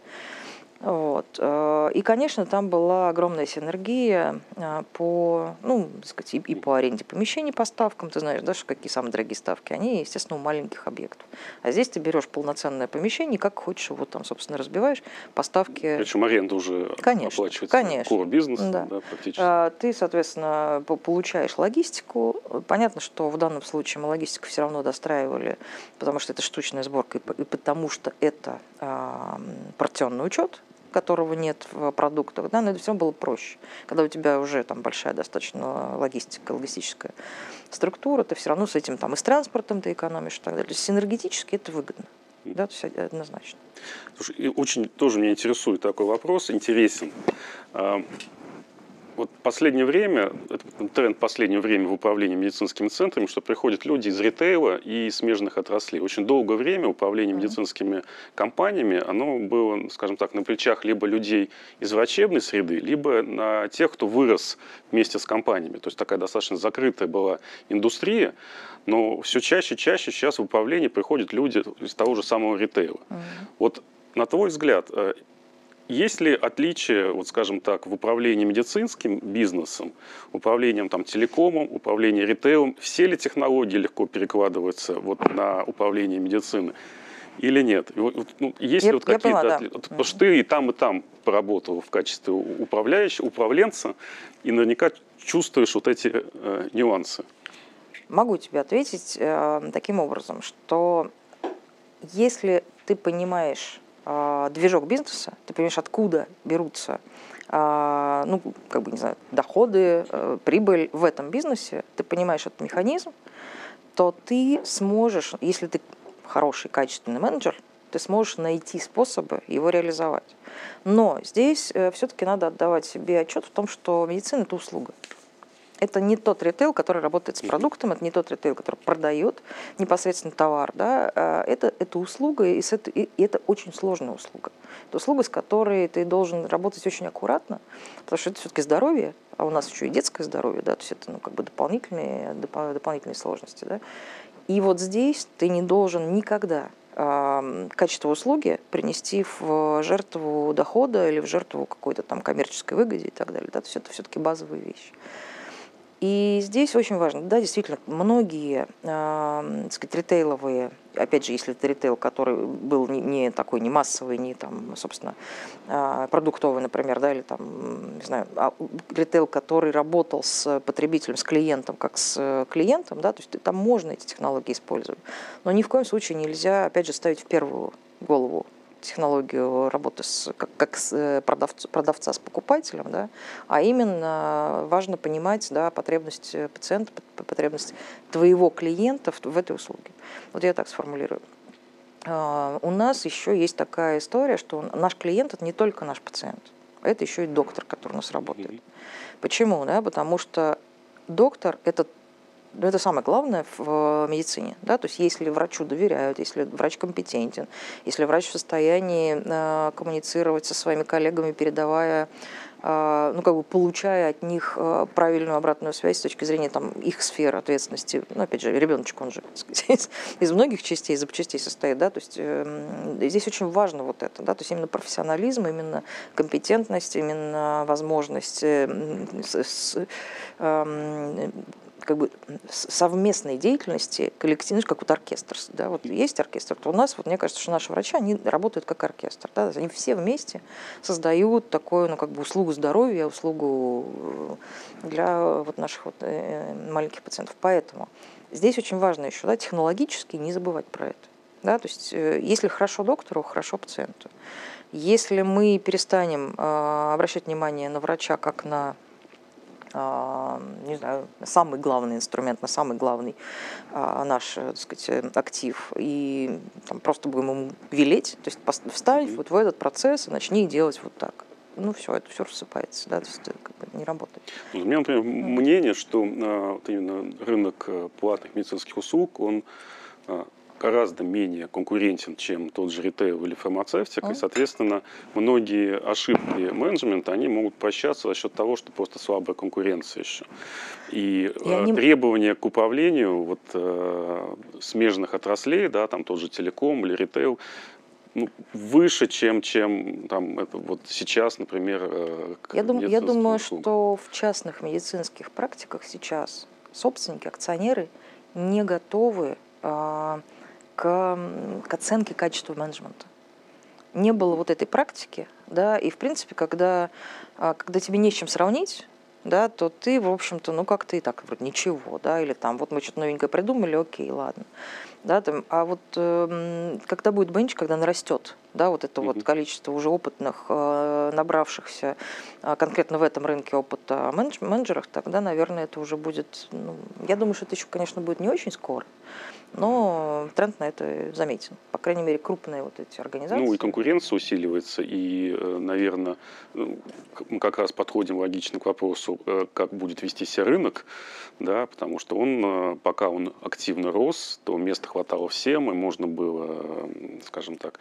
Вот. И, конечно, там была огромная синергия по, ну, так сказать, и по аренде помещений, по ставкам. Ты знаешь, да, что какие самые дорогие ставки? Они, естественно, у маленьких объектов. А здесь ты берешь полноценное помещение, как хочешь его там, собственно, разбиваешь по ставке. Причем аренда уже конечно, оплачивается. Конечно. Core бизнес, да. Да, практически. Ты, соответственно, получаешь логистику. Понятно, что в данном случае мы логистику все равно достраивали, потому что это штучная сборка, и потому что это партионный учет, которого нет в продуктах, да, но это все было проще. Когда у тебя уже там большая достаточно логистика, логистическая структура, ты все равно с этим там и с транспортом ты экономишь и так далее. То есть синергетически это выгодно. Да, то есть однозначно. Слушай, очень тоже меня интересует такой вопрос, интересен. Вот последнее время, это тренд последнего времени в управлении медицинскими центрами, что приходят люди из ритейла и смежных отраслей. Очень долгое время управление медицинскими компаниями, оно было, скажем так, на плечах либо людей из врачебной среды, либо на тех, кто вырос вместе с компаниями. То есть такая достаточно закрытая была индустрия, но все чаще и чаще сейчас в управление приходят люди из того же самого ритейла. Mm-hmm. Вот на твой взгляд, есть ли отличие, вот скажем так, в управлении медицинским бизнесом, управлением там, телекомом, управлением ритейлом? Все ли технологии легко перекладываются вот, на управление медицины или нет? Вот, ну, есть я, ли вот какие-то поняла, отличия? Да. Потому что ты и там, и там поработал в качестве управляющего, управленца, и наверняка чувствуешь вот эти э, нюансы. Могу тебе ответить э, таким образом, что если ты понимаешь движок бизнеса, ты понимаешь, откуда берутся, ну, как бы, не знаю, доходы, прибыль в этом бизнесе, ты понимаешь этот механизм, то ты сможешь, если ты хороший, качественный менеджер, ты сможешь найти способы его реализовать. Но здесь все-таки надо отдавать себе отчет в том, что медицина – это услуга. Это не тот ритейл, который работает с продуктом, это не тот ритейл, который продает непосредственно товар. Да? Это, это услуга, и это, и это очень сложная услуга. Это услуга, с которой ты должен работать очень аккуратно, потому что это все-таки здоровье, а у нас еще и детское здоровье, да, то есть это, ну, как бы дополнительные, доп, дополнительные сложности, да. И вот здесь ты не должен никогда э, качество услуги принести в жертву дохода или в жертву какой-то там коммерческой выгоде и так далее, да, то есть это все-таки базовые вещи. И здесь очень важно, да, действительно, многие, э, так сказать, ритейловые, опять же, если это ритейл, который был не, не такой, не массовый, не там, собственно, э, продуктовый, например, да, или там, не знаю, а ритейл, который работал с потребителем, с клиентом, как с клиентом, да, то есть там можно эти технологии использовать, но ни в коем случае нельзя, опять же, ставить в первую голову технологию работы с, как, как с продавц, продавца с покупателем, да, а именно важно понимать, да, потребность пациента, потребность твоего клиента в, в этой услуге. Вот я так сформулирую. Uh, у нас еще есть такая история, что наш клиент – это не только наш пациент, это еще и доктор, который у нас работает. Mm-hmm. Почему? Да? Потому что доктор – это Но это самое главное в медицине. Да? То есть если врачу доверяют, если врач компетентен, если врач в состоянии э, коммуницировать со своими коллегами, передавая, э, ну, как бы получая от них э, правильную обратную связь с точки зрения там, их сферы ответственности. Ну, опять же, ребеночек, он же, так сказать, из, из многих частей, из запчастей состоит. Да? То есть э, здесь очень важно вот это. Да? То есть именно профессионализм, именно компетентность, именно возможность э, с, с, э, как бы совместной деятельности коллективной, как вот оркестр. Да, вот есть оркестр, то у нас, вот, мне кажется, что наши врачи, они работают как оркестр. Да, они все вместе создают такую, ну, как бы услугу здоровья, услугу для вот наших вот, э, маленьких пациентов. Поэтому здесь очень важно еще, да, технологически не забывать про это. Да, то есть э, если хорошо доктору, хорошо пациенту. Если мы перестанем э, обращать внимание на врача как на не знаю, самый главный инструмент, на самый главный а, наш, так сказать, актив, и там, просто будем ему велеть, то есть вставить mm-hmm. вот в этот процесс и начни делать вот так. Ну все, это все рассыпается, да, то есть это как бы не работает. У меня, например, mm-hmm. мнение, что а, вот именно рынок платных медицинских услуг, он а, гораздо менее конкурентен, чем тот же ритейл или фармацевтика, mm. и, соответственно, многие ошибки менеджмента, они могут прощаться за счет того, что просто слабая конкуренция еще. И э, не... требования к управлению вот, э, смежных отраслей, да, там тот же телеком или ритейл, ну, выше, чем, чем там, это вот сейчас, например, э, к я, дум, я думаю, услугам. Что в частных медицинских практиках сейчас собственники, акционеры не готовы э, К, к оценке качества менеджмента. Не было вот этой практики, да, и в принципе, когда, когда тебе не с чем сравнить, да, то ты, в общем-то, ну как-то и так вроде ничего, да, или там вот мы что-то новенькое придумали, окей, ладно, да, там, а вот э, когда будет бенч, когда нарастет, да, вот это mm-hmm. вот количество уже опытных, э, набравшихся э, конкретно в этом рынке опыта менедж- менеджеров, тогда, наверное, это уже будет, ну, я думаю, что это еще, конечно, будет не очень скоро, но тренд на это заметен. По крайней мере, крупные вот эти организации. Ну и конкуренция усиливается, и, наверное, мы как раз подходим логично к вопросу, как будет вести себя рынок, да, потому что он, пока он активно рос, то места хватало всем, и можно было, скажем так,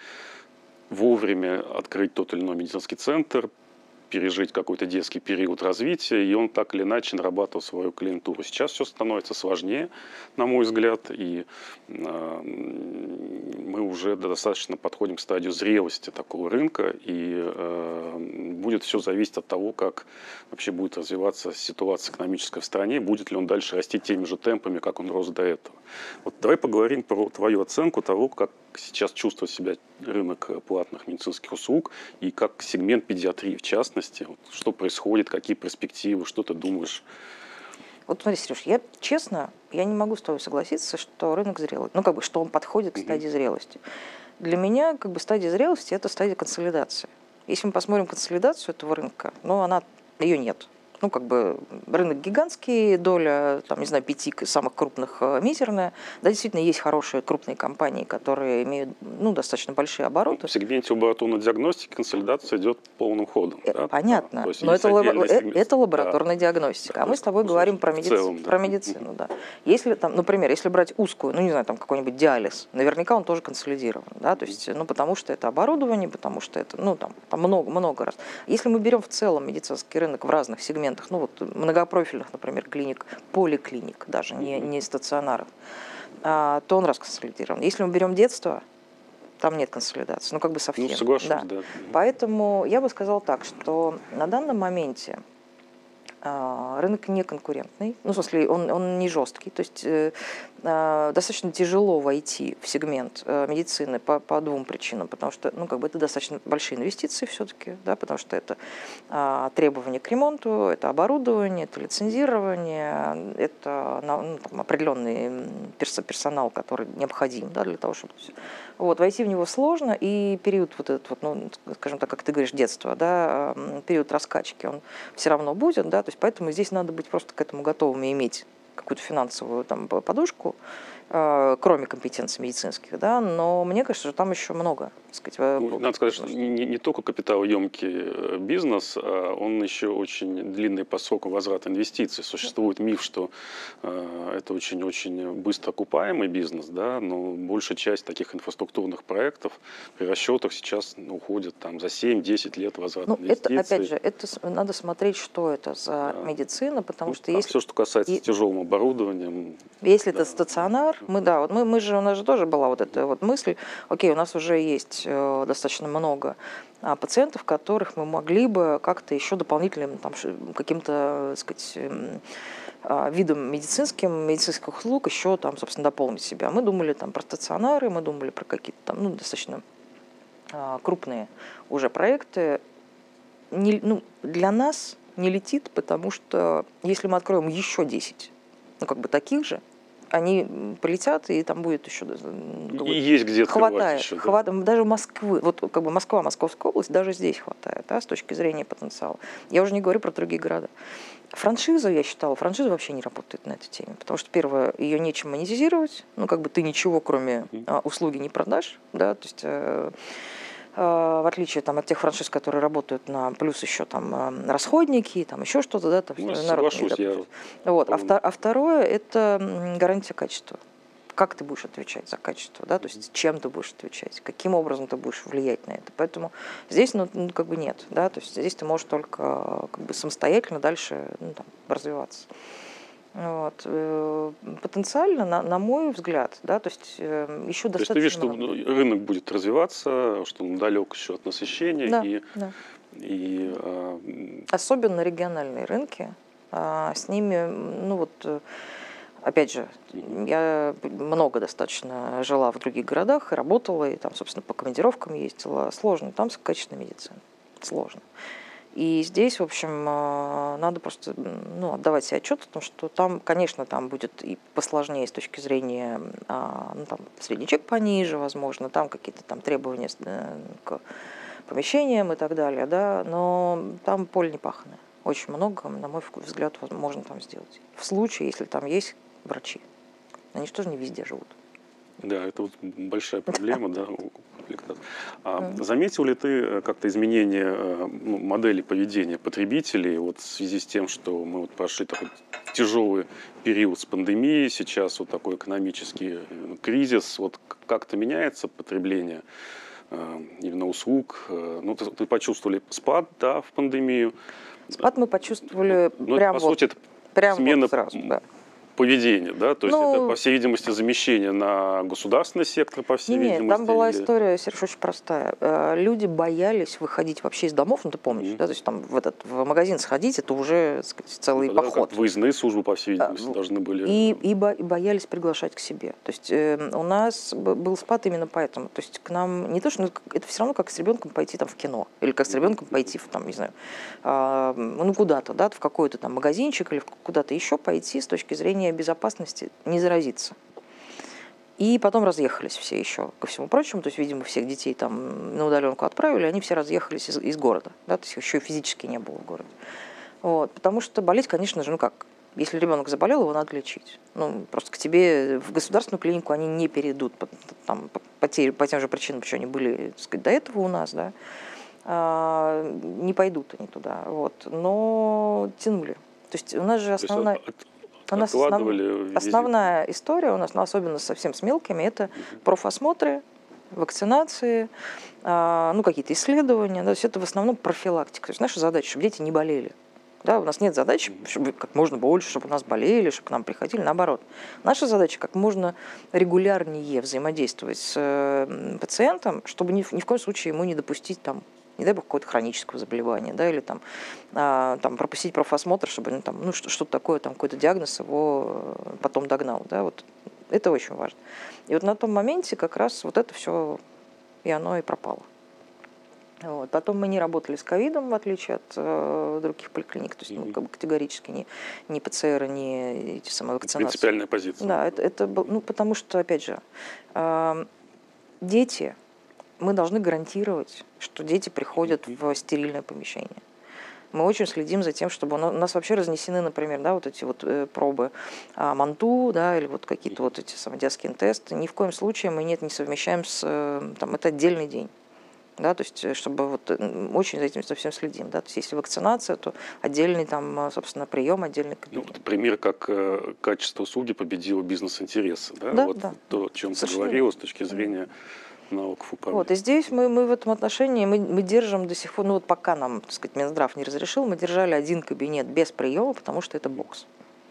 вовремя открыть тот или иной медицинский центр, пережить какой-то детский период развития, и он так или иначе нарабатывал свою клиентуру. Сейчас все становится сложнее, на мой взгляд, и э, мы уже достаточно подходим к стадию зрелости такого рынка, и э, будет все зависеть от того, как вообще будет развиваться ситуация экономическая в стране, будет ли он дальше расти теми же темпами, как он рос до этого. Вот давай поговорим про твою оценку того, как сейчас чувствует себя рынок платных медицинских услуг и как сегмент педиатрии в частности. Вот, что происходит, какие перспективы, что ты думаешь? Вот смотри, Сереж, я честно, я не могу с тобой согласиться, что рынок зрелый, ну как бы, что он подходит к стадии mm-hmm. зрелости. Для меня как бы стадия зрелости – это стадия консолидации. Если мы посмотрим консолидацию этого рынка, ну она, ее нет. Ну, как бы рынок гигантский, доля, там, не знаю, пяти самых крупных мизерная. Да, действительно, есть хорошие крупные компании, которые имеют, ну, достаточно большие обороты. В сегменте лабораторной диагностики консолидация идет полным ходом. Да? Понятно, да, но это, лабо- это лабораторная да. диагностика. Да, а мы с тобой говорим про, медици... целом, да. про медицину. Да. Если, там, например, если брать узкую, ну, не знаю, там какой-нибудь диализ, наверняка он тоже консолидирован. Да? То есть, ну, потому что это оборудование, потому что это, ну, там, там много, много раз. Если мы берем в целом медицинский рынок в разных сегментах, сегментах, ну вот многопрофильных, например, клиник, поликлиник, даже не, не стационаров, то он расконсолидирован. Если мы берем детство, там нет консолидации, ну как бы совсем. Ну, соглашусь, да. да. Поэтому я бы сказала так, что на данном моменте рынок не конкурентный, ну, в смысле, он, он не жесткий, то есть э, э, достаточно тяжело войти в сегмент э, медицины по, по двум причинам, потому что, ну, как бы это достаточно большие инвестиции все-таки, да, потому что это э, требования к ремонту, это оборудование, это лицензирование, это ну, там, определенный персонал, который необходим, да, для того, чтобы... Вот, войти в него сложно, и период вот этот, вот, ну, скажем так, как ты говоришь, детства, да, период раскачки, он все равно будет, да, то есть поэтому здесь надо быть просто к этому готовым и иметь какую-то финансовую там подушку, э, кроме компетенций медицинских, да, но мне кажется, что там еще много, так сказать. Ну, надо сказать, что не, не только капиталоемкий бизнес, а он еще очень длинный по сроку возврата инвестиций. Существует миф, что э, это очень-очень быстро окупаемый бизнес, да, но большая часть таких инфраструктурных проектов при расчетах сейчас ну, уходит там, за семь-десять лет возврата ну, инвестиций. Это, опять же, это надо смотреть, что это за да. медицина, потому ну, что если... если... Все, что касается и... тяжелым оборудованием. Если да. это стационар, мы, да, вот мы, мы же, у нас же тоже была вот эта вот мысль, окей, у нас уже есть э, достаточно много а, пациентов, которых мы могли бы как-то еще дополнительным там, каким-то, так сказать, э, видом медицинским, медицинских услуг еще там, собственно, дополнить себя. Мы думали там про стационары, мы думали про какие-то там, ну, достаточно э, крупные уже проекты. Не, ну, для нас не летит, потому что если мы откроем еще десять, ну, как бы таких же, они полетят, и там будет еще... Как и есть где хватает, еще. Да? Хватает, даже Москвы, вот как бы Москва, Московская область, даже здесь хватает, да, с точки зрения потенциала. Я уже не говорю про другие города. Франшиза, я считала, франшиза вообще не работает на этой теме, потому что, первое, ее нечем монетизировать, ну, как бы ты ничего, кроме а, услуги не продашь, да, то есть... Э, в отличие там, от тех франшиз, которые работают на плюс еще там расходники, там еще что-то, да, там, ну, народ не я... вот. а, втор, а второе – это гарантия качества. Как ты будешь отвечать за качество, да, то есть чем ты будешь отвечать, каким образом ты будешь влиять на это. Поэтому здесь, ну, ну как бы нет, да, то есть здесь ты можешь только как бы самостоятельно дальше ну, там, развиваться. Вот. Потенциально, на, на мой взгляд, да, то есть еще то достаточно. То есть ты видишь, что рынок будет развиваться, что он далек еще от насыщения. Да, и, да. И, а... Особенно региональные рынки, а, с ними, ну вот, опять же, mm-hmm. я много достаточно жила в других городах и работала, и там, собственно, по командировкам ездила. Сложно, там качественная медицина, сложно. И здесь, в общем, надо просто ну, отдавать себе отчет о том, что там, конечно, там будет и посложнее с точки зрения, ну, там, средний чек пониже, возможно, там какие-то там требования к помещениям и так далее, да, но там поле не паханое. Очень много, на мой взгляд, можно там сделать. В случае, если там есть врачи. Они же тоже не везде живут. Да, это вот большая проблема, да, а заметил ли ты как-то изменение ну, модели поведения потребителей вот в связи с тем, что мы вот прошли такой тяжелый период с пандемией, сейчас вот такой экономический кризис, вот как-то меняется потребление именно услуг? Ну, ты, ты почувствовали спад, да, в пандемию? Спад мы почувствовали ну, прям по вот, сути, это прям смена вот сразу, да. поведения, да? То есть ну, это, по всей видимости, замещение на государственный сектор, по всей не, видимости? Нет, там была или... история, Сереж, очень простая. Люди боялись выходить вообще из домов, ну ты помнишь, mm-hmm. да, то есть там в, этот, в магазин сходить, это уже, так сказать, целый ну, поход. Как выездные службы, по всей видимости, а, должны были... И, и, бо, и боялись приглашать к себе. То есть э, у нас был спад именно поэтому. То есть к нам не то, что... Ну, это все равно как с ребенком пойти там в кино. Или как с ребенком пойти в, там, не знаю, э, ну куда-то, да, в какой-то там магазинчик или куда-то еще пойти с точки зрения безопасности, не заразиться. И потом разъехались все еще, ко всему прочему. То есть, видимо, всех детей там на удаленку отправили, они все разъехались из, из города. Да, то есть еще и физически не было в городе. Вот, потому что болеть, конечно же, ну как, если ребенок заболел, его надо лечить. Ну, просто к тебе в государственную клинику они не перейдут по, там, по, по, те, по тем же причинам, почему они были, так сказать, до этого у нас, да, а, не пойдут они туда. Вот, но тянули. То есть у нас же основная... У нас основ... основная история, у нас, ну, особенно совсем с мелкими, это угу. профосмотры, вакцинации, а, ну, какие-то исследования. Да, то есть это в основном профилактика. То есть наша задача, чтобы дети не болели. Да, у нас нет задачи, чтобы как можно больше, чтобы у нас болели, чтобы к нам приходили, наоборот. Наша задача как можно регулярнее взаимодействовать с пациентом, чтобы ни, ни в коем случае ему не допустить там, не дай бог, какого-то хронического заболевания, да, или там, а, там пропустить профосмотр, чтобы ну, там, ну, что-то такое, там, какой-то диагноз его потом догнал. Да, вот. Это очень важно. И вот на том моменте как раз вот это все и оно и пропало. Вот. Потом мы не работали с ковидом, в отличие от э, других поликлиник, то есть ну, как бы категорически ни, ни ПЦР, ни эти самые вакцинации. Принципиальная позиция. Да, это, это ну, потому что, опять же, э, дети, мы должны гарантировать, что дети приходят в стерильное помещение. Мы очень следим за тем, чтобы у нас вообще разнесены, например, да, вот эти вот э, пробы а, манту, да, или вот какие-то вот эти самые диаскин-тесты. Ни в коем случае мы нет, не совмещаем с, э, там, это отдельный день. Да, то есть, чтобы вот очень за этим совсем следим. Да, то есть, если вакцинация, то отдельный там, собственно, прием, отдельный кабинет. Ну, пример, как э, качество услуги победило бизнес-интересы. Да? Да, вот да. То, о чем ты Совершенно говорила с точки зрения навыков управления. Вот, и здесь мы, мы в этом отношении, мы, мы держим до сих пор, ну вот пока нам, так сказать, Минздрав не разрешил, мы держали один кабинет без приема, потому что это бокс.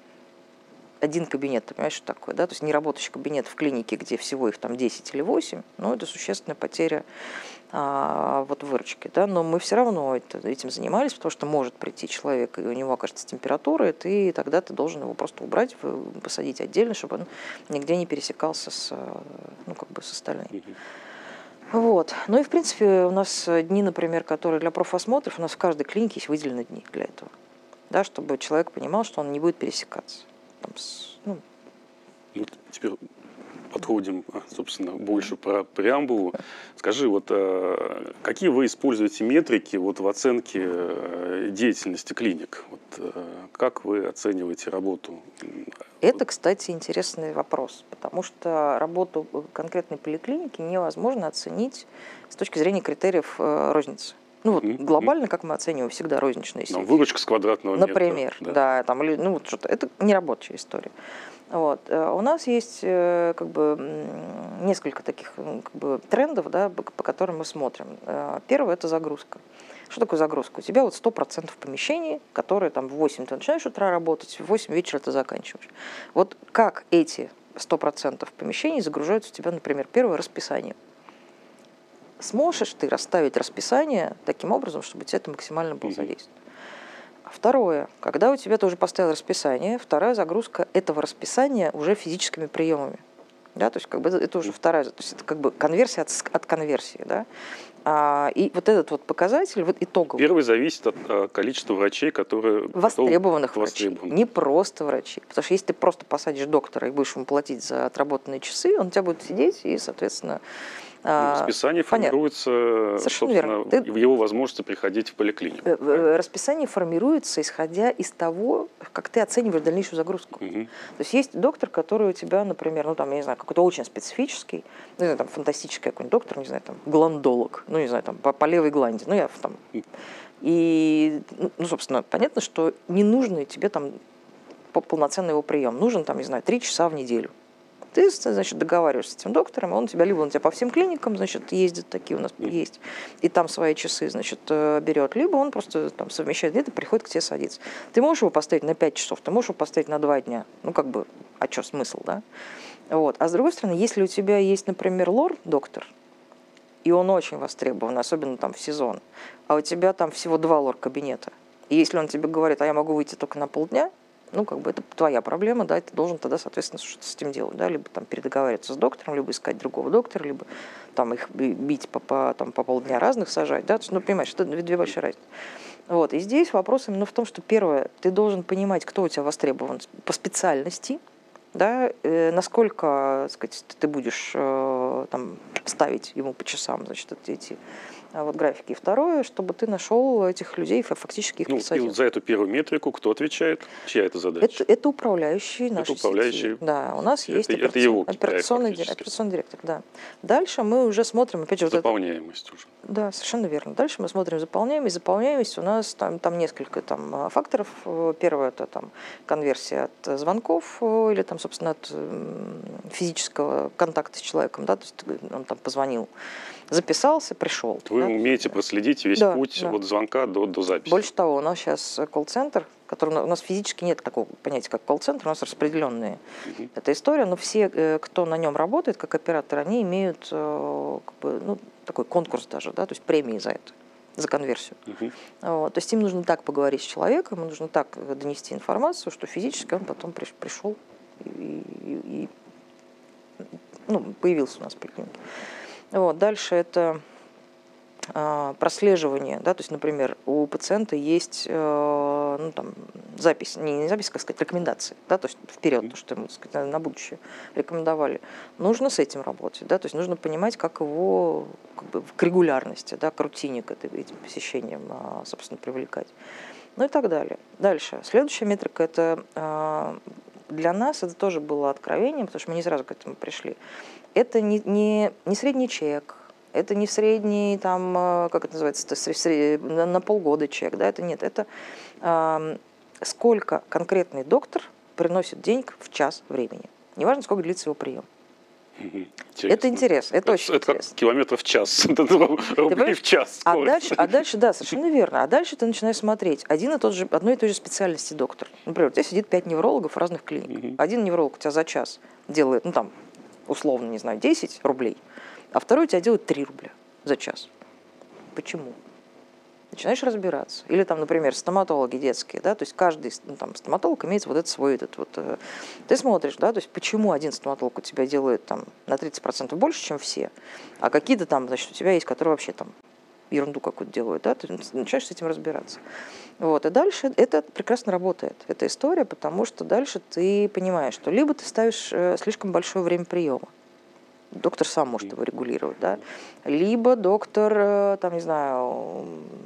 Один кабинет, ты понимаешь, что такое, да? То есть не работающий кабинет в клинике, где всего их там десять или восемь, но это существенная потеря а, вот выручки, да? Но мы все равно это, этим занимались, потому что может прийти человек, и у него окажется температура, и ты, тогда ты должен его просто убрать, посадить отдельно, чтобы он нигде не пересекался с, ну, как бы с остальными. Вот. Ну и, в принципе, у нас дни, например, которые для профосмотров, у нас в каждой клинике есть выделены дни для этого, да, чтобы человек понимал, что он не будет пересекаться. Там, с, ну. Ну, теперь подходим, собственно, больше про преамбулу. Скажи, вот какие вы используете метрики вот в оценке деятельности клиник? Вот, как вы оцениваете работу? Это, кстати, интересный вопрос, потому что работу конкретной поликлиники невозможно оценить с точки зрения критериев розницы. Ну вот mm-hmm. глобально, как мы оцениваем всегда розничные сети. No, выручка с квадратного метра. Например, да, да там, ну вот что-то. Это не рабочая история. Вот. У нас есть как бы несколько таких как бы, трендов, да, по которым мы смотрим. Первое – это загрузка. Что такое загрузка? У тебя вот сто процентов помещений, которые там в восемь ты начинаешь утра работать, в восемь вечера ты заканчиваешь. Вот как эти сто процентов помещений загружаются у тебя, например, первое – расписание. Сможешь ты расставить расписание таким образом, чтобы у тебя это максимально было задействовано? Второе, когда у тебя ты уже поставил расписание, вторая загрузка этого расписания уже физическими приемами. Да, то есть как бы это уже вторая, то есть это как бы конверсия от, от конверсии. Да? А, и вот этот вот показатель, вот итоговый. Первый зависит от а, количества врачей, которые... Востребованных врачей, не просто врачей. Потому что если ты просто посадишь доктора и будешь ему платить за отработанные часы, он у тебя будет сидеть и, соответственно... Ну, расписание формируется, собственно, Ты... в его возможности приходить в поликлинику. Расписание формируется, исходя из того, как ты оцениваешь дальнейшую загрузку. Угу. То есть есть доктор, который у тебя, например, ну там, я не знаю, какой-то очень специфический, ну, не знаю, там, фантастический какой-нибудь доктор, не знаю, там, гландолог, ну, не знаю, там, по, по левой гланде, ну, я там... И, ну, собственно, понятно, что не нужно тебе там полноценный его прием, нужен, там, не знаю, три часа в неделю. Ты, значит, договариваешься с этим доктором, он тебя, либо он тебя по всем клиникам, значит, ездит, такие у нас есть, и там свои часы, значит, берет, либо он просто там совмещает где-то, приходит к тебе садиться. Ты можешь его поставить на пять часов, ты можешь его поставить на два дня, ну, как бы, а что смысл, да? Вот. А с другой стороны, если у тебя есть, например, лор-доктор, и он очень востребован, особенно там в сезон, а у тебя там всего два лор-кабинета, и если он тебе говорит, а я могу выйти только на полдня, ну, как бы это твоя проблема, да, и ты должен тогда, соответственно, что-то с этим делать, да, либо там передоговариваться с доктором, либо искать другого доктора, либо там их бить по, по, там, по полдня разных сажать, да, ну, понимаешь, это две большие разницы. Вот, и здесь вопрос именно в том, что первое, ты должен понимать, кто у тебя востребован по специальности, да, э, насколько, так сказать, ты будешь э, там ставить ему по часам, значит, эти вот графики. И второе, чтобы ты нашел этих людей, фактически их ну, посадил. И вот за эту первую метрику кто отвечает? Чья это задача? Это, это управляющий нашей это управляющий... сети. Да, у нас это, есть это его операционный, операционный директор. Да. Дальше мы уже смотрим, опять же, заполняемость вот уже. Да, совершенно верно. Дальше мы смотрим заполняемость. Заполняемость у нас там, там несколько там, факторов. Первое – это там, конверсия от звонков или, там, собственно, от физического контакта с человеком. Да, то есть он там позвонил. Записался, пришел. Вы да? умеете проследить весь да, путь да. от звонка до, до записи. Больше того, у нас сейчас колл-центр, который у нас физически нет такого понятия, как колл-центр, у нас распределенные. Угу. Эта история, но все, кто на нем работает, как оператор, они имеют как бы, ну, такой конкурс даже, да, то есть премии за это, за конверсию. Угу. Вот, то есть им нужно так поговорить с человеком, ему нужно так донести информацию, что физически он потом пришел и, и, и ну, появился у нас в поликлинике. Вот, дальше это э, прослеживание, да, то есть, например, у пациента есть э, ну, там, запись, не, не запись, как сказать, рекомендации, да, то есть вперед, то, что ему, так сказать, на будущее рекомендовали. Нужно с этим работать, да, то есть нужно понимать, как его как бы, к регулярности, да, к рутине, к этой, этим посещениям, собственно, привлекать. Ну и так далее. Дальше. Следующая метрика – это э, для нас это тоже было откровением, потому что мы не сразу к этому пришли. Это не, не, не средний чек, это не средний, там, как это называется, на полгода чек, да, это нет, это э, сколько конкретный доктор приносит денег в час времени. Неважно, сколько длится его прием. Интересно. Это интересно, это, это очень это интересно. Как километров в час, рублей в час. А дальше, а дальше, да, совершенно верно. А дальше ты начинаешь смотреть. Один и тот же, одной и той же специальности доктор. Например, у тебя сидит пять неврологов разных клиник. Угу. Один невролог у тебя за час делает, ну там, условно, не знаю, десять рублей, а второй у тебя делает три рубля за час. Почему? Начинаешь разбираться. Или там, например, стоматологи детские, да, то есть каждый ну, там, стоматолог имеет вот этот свой, этот вот, э, ты смотришь, да, то есть почему один стоматолог у тебя делает там на тридцать процентов больше, чем все, а какие-то там, значит, у тебя есть, которые вообще там ерунду какую-то делают, да, ты начинаешь с этим разбираться. Вот, и дальше это прекрасно работает, эта история, потому что дальше ты понимаешь, что либо ты ставишь э, слишком большое время приема, доктор сам может его регулировать, да, либо доктор, там, не знаю,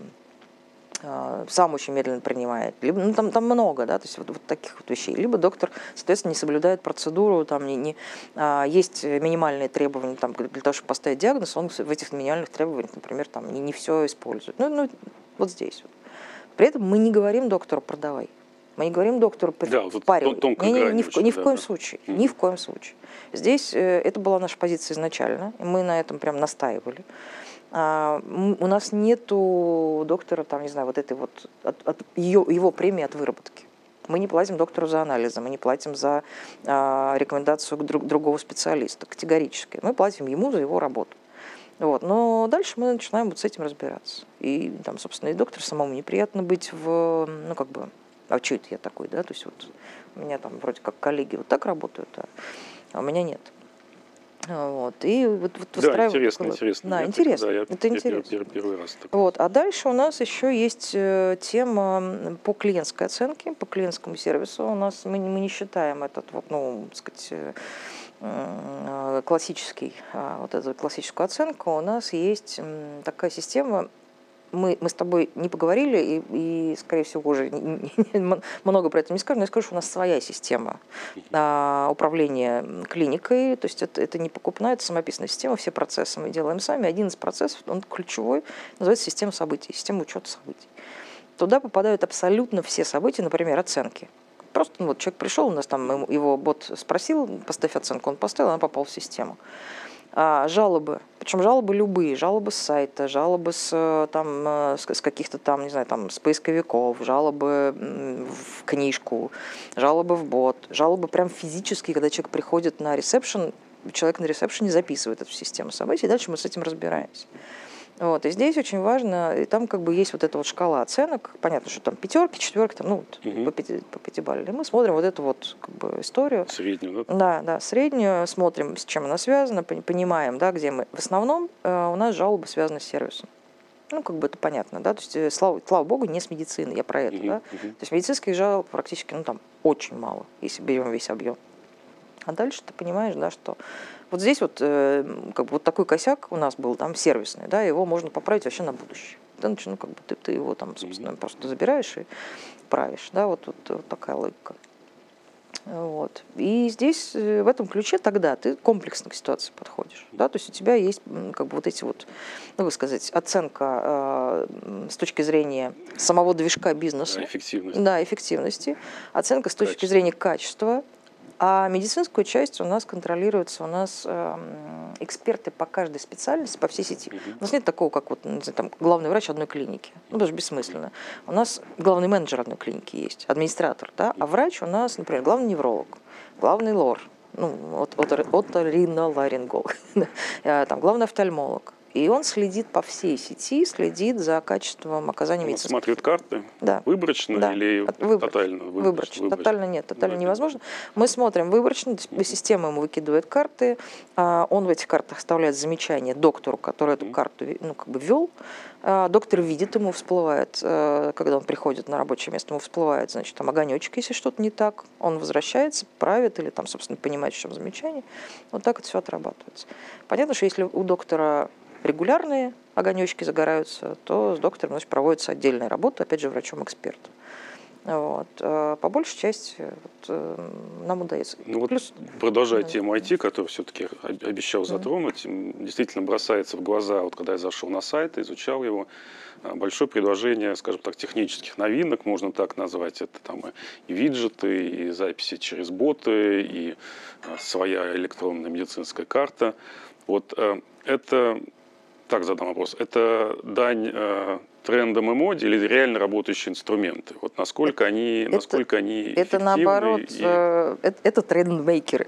сам очень медленно принимает, либо, ну, там, там много, да, то есть вот, вот таких вот вещей, либо доктор, соответственно, не соблюдает процедуру, там, не, не, а, есть минимальные требования, там, для того, чтобы поставить диагноз, он в этих минимальных требованиях, например, там, не, не все использует, ну, ну, вот здесь вот. При этом мы не говорим доктору «продавай», мы не говорим доктору да, «впаривай», вот не, не, ни, в, ни в да, коем да. случае, Mm-hmm. ни в коем случае. Здесь э, это была наша позиция изначально, и мы на этом прям настаивали. А, у нас нету доктора, там, не знаю, вот этой вот, от, от ее, его премии от выработки. Мы не платим доктору за анализы, мы не платим за а, рекомендацию друг, другого специалиста, категорически. Мы платим ему за его работу. Вот. Но дальше мы начинаем вот с этим разбираться. И там, собственно, и доктору самому неприятно быть в, ну, как бы, а что это я такой, да, то есть вот у меня там вроде как коллеги вот так работают, а у меня нет. Вот. И вот, вот да, интересно, такой... интересно. Да, я интересно. Так, да, я, это я интересно. Первый, первый раз такой. Вот. А дальше у нас еще есть тема по клиентской оценке, по клиентскому сервису. У нас мы, мы не считаем этот вот, ну, так сказать, классический, вот эту классическую оценку. У нас есть такая система. Мы, мы с тобой не поговорили, и, и скорее всего, уже не, не, много про это не скажу, но я скажу, что у нас своя система а, управления клиникой, то есть это, это не покупная, это самописная система, все процессы мы делаем сами. Один из процессов, он ключевой, называется система событий, система учета событий. Туда попадают абсолютно все события, например, оценки. Просто ну, вот человек пришел, у нас там его бот спросил, поставь оценку, он поставил, она попала в систему. А, жалобы, причем жалобы любые, жалобы с сайта, жалобы с, там, с, с каких-то там, не знаю, там, с поисковиков, жалобы в книжку, жалобы в бот, жалобы прям физические, когда человек приходит на ресепшн, человек на ресепшене записывает эту систему событий, и дальше мы с этим разбираемся. Вот, и здесь очень важно, и там как бы есть вот эта вот шкала оценок, понятно, что там пятерки, четверки, там, ну, вот, угу. по, пяти, по пятибалльной. Мы смотрим вот эту вот как бы историю. Среднюю, да? Да, да, среднюю, смотрим, с чем она связана, понимаем, да, где мы. В основном э, у нас жалобы связаны с сервисом. Ну, как бы это понятно, да, то есть, слава, слава богу, не с медициной, я про это, угу, да. Угу. То есть медицинских жалоб практически, ну, там, очень мало, если берем весь объем. А дальше ты понимаешь, да, что вот здесь вот, э, как бы вот такой косяк у нас был там сервисный, да, его можно поправить вообще на будущее. Ты, ну, как бы ты, ты его там, собственно, mm-hmm. просто забираешь и правишь, да, вот, вот, вот такая логика. Вот. И здесь в этом ключе тогда ты комплексно к ситуации подходишь, да, то есть у тебя есть как бы вот эти вот, ну, как сказать, оценка э, с точки зрения самого движка бизнеса, да, эффективности, да, эффективности, оценка с точки качество. зрения качества. А медицинскую часть у нас контролируется, у нас э, эксперты по каждой специальности, по всей сети. У нас нет такого, как вот, не знаю, там, главный врач одной клиники. Ну, даже бессмысленно. У нас главный менеджер одной клиники есть, администратор, да, а врач у нас, например, главный невролог, главный лор, ну, от, от, оториноларинголог, там, главный офтальмолог. И он следит по всей сети, следит за качеством оказания медицинской. Он смотрит карты? Да. Выборочно да. или Выборочно. тотально? Выборочно. Выборочно. Тотально нет, тотально невозможно. Мы смотрим выборочно, система ему выкидывает карты, он в этих картах оставляет замечание доктору, который эту карту, ну, как бы ввел. Доктор видит, ему всплывает, когда он приходит на рабочее место, ему всплывает, значит, там огонечек, если что-то не так. Он возвращается, правит или там, собственно, понимает, в чем замечание. Вот так это все отрабатывается. Понятно, что если у доктора регулярные огонечки загораются, то с доктором, значит, проводится отдельная работа, опять же, врачом-экспертом. Вот. По большей части вот, нам удается. Ну, вот Плюс, продолжая да, тему ай ти, которую все-таки обещал затронуть, mm-hmm. действительно бросается в глаза, вот когда я зашел на сайт, изучал его, большое предложение, скажем так, технических новинок, можно так назвать. Это там и виджеты, и записи через боты, и своя электронная медицинская карта. Вот это... Так задам вопрос. Это дань э, трендам и моде или реально работающие инструменты? Вот насколько они, это, насколько они это эффективны? Наоборот, и... э, это, это трендмейкеры.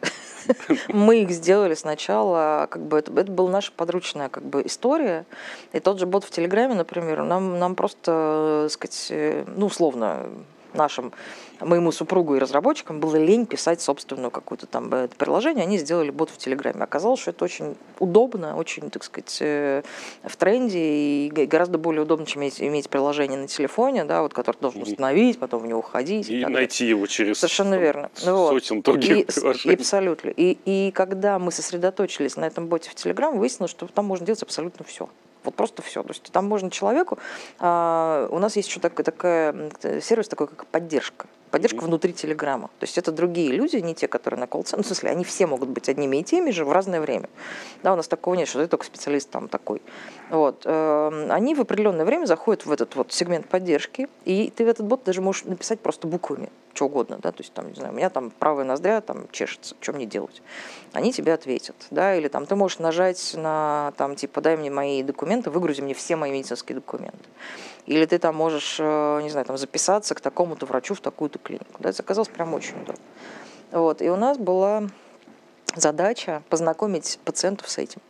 Мы их сделали сначала, как бы это, это была наша подручная как бы история. И тот же бот в Телеграме, например, нам, нам просто, сказать, ну, условно, нашим, моему супругу и разработчикам было лень писать собственную какую-то там приложение, они сделали бот в Телеграме. Оказалось, что это очень удобно, очень, так сказать, в тренде и гораздо более удобно, чем иметь, иметь приложение на телефоне, да, вот, которое должен установить, потом в него входить. И, и найти далее. Его через Совершенно верно. сотен вот. других и, приложений. И, абсолютно. И, и когда мы сосредоточились на этом боте в Телеграм, выяснилось, что там можно делать абсолютно все. Вот просто все. То есть там можно человеку... А, у нас есть еще такой, такая, сервис такой, как поддержка. Поддержка mm-hmm. внутри Телеграма. То есть это другие люди, не те, которые на колл-центре. Ну, в смысле, они все могут быть одними и теми же в разное время. Да, у нас такого нет, что ты только специалист там такой. Вот. Они в определенное время заходят в этот вот сегмент поддержки, и ты в этот бот даже можешь написать просто буквами, что угодно. Да? То есть, там, не знаю, у меня там правая ноздря там чешется, что мне делать? Они тебе ответят. Да? Или там ты можешь нажать на, там, типа, дай мне мои документы, выгрузи мне все мои медицинские документы. Или ты там можешь, не знаю, там, записаться к такому-то врачу в такую-то клинику. Да? Это оказалось прям очень удобно. Вот. И у нас была задача познакомить пациентов с этим.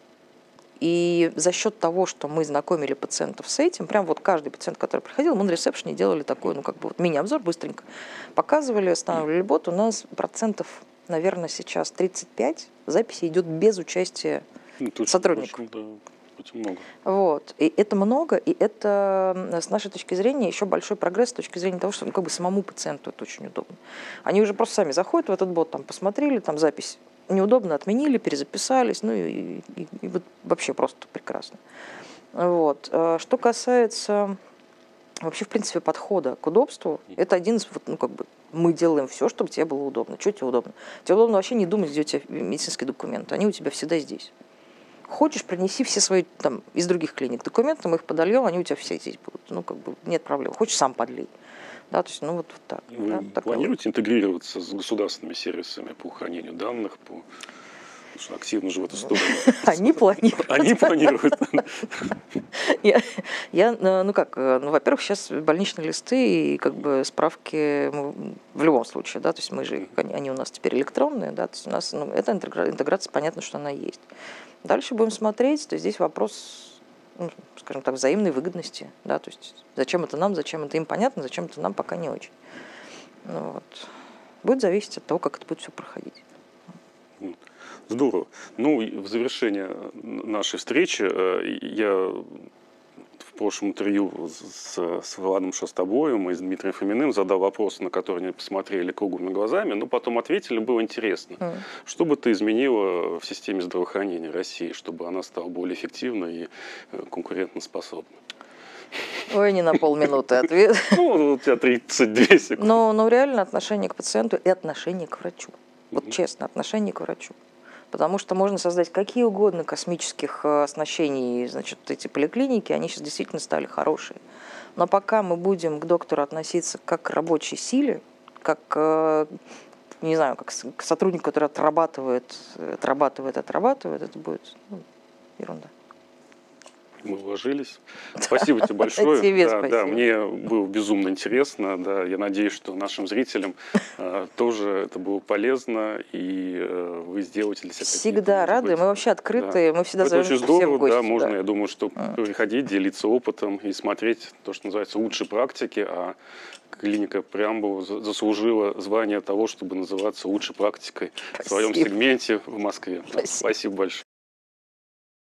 И за счет того, что мы знакомили пациентов с этим, прям вот каждый пациент, который приходил, мы на ресепшене делали такой, ну, как бы вот мини-обзор быстренько. Показывали, останавливали бот. У нас процентов, наверное, сейчас тридцать пять записей идет без участия ну, сотрудников. Очень, да. Очень много. Вот. И это много, и это, с нашей точки зрения, еще большой прогресс с точки зрения того, что ну, как бы самому пациенту это очень удобно. Они уже просто сами заходят в этот бот, там посмотрели, там запись неудобно, отменили, перезаписались, ну и, и, и вот вообще просто прекрасно. Вот. Что касается вообще, в принципе, подхода к удобству, это один из, ну, как бы, мы делаем все, чтобы тебе было удобно. Что тебе удобно? Тебе удобно вообще не думать, где у тебя медицинские документы, они у тебя всегда здесь. Хочешь, принеси все свои там из других клиник документы, мы их подольем, они у тебя все здесь будут. Ну, как бы нет проблем. Хочешь, сам подлей. Да, то есть, ну, вот, вот так. Вы да, планируете вот. интегрироваться с государственными сервисами по хранению данных, по... Потому что активно же в эту сторону. Они планируют. Они планируют. Я, ну как, ну, во-первых, сейчас больничные листы и как бы справки в любом случае, да, то есть мы же, они у нас теперь электронные, да, то есть у нас, ну, эта интеграция, понятно, что она есть. Дальше будем смотреть, то есть здесь вопрос, ну, скажем так, взаимной выгодности, да, то есть зачем это нам, зачем это им понятно, зачем это нам пока не очень. Ну, вот. Будет зависеть от того, как это будет все проходить. Здорово. Ну, в завершение нашей встречи я в прошлом интервью с, с Владом Шостобоем и с Дмитрием Фоминым задал вопрос, на который они посмотрели круглыми глазами, но потом ответили, было интересно. Mm. Что бы ты изменила в системе здравоохранения России, чтобы она стала более эффективной и конкурентоспособной? Ой, не на полминуты ответ. Ну, у тебя тридцать две секунды. Но, но реально отношение к пациенту и отношение к врачу. Вот честно, отношение к врачу. Потому что можно создать какие угодно космических оснащений, значит, эти поликлиники, они сейчас действительно стали хорошие. Но пока мы будем к доктору относиться как к рабочей силе, как к не знаю, как к сотруднику, который отрабатывает, отрабатывает, отрабатывает, это будет ну, ерунда. Мы вложились. Спасибо тебе большое. Тебе да, спасибо. Да, мне было безумно интересно. Да, я надеюсь, что нашим зрителям э, тоже это было полезно, и э, вы сделаете для себя. Всегда рады. Быть. Мы вообще открыты. Да. Мы всегда зовем всем здорово, в гости. Да, можно, да. я думаю, что mm. приходить, делиться опытом и смотреть то, что называется лучшие практики, а клиника Преамбула заслужила звание того, чтобы называться лучшей практикой Спасибо. В своем сегменте в Москве. Спасибо, Спасибо большое.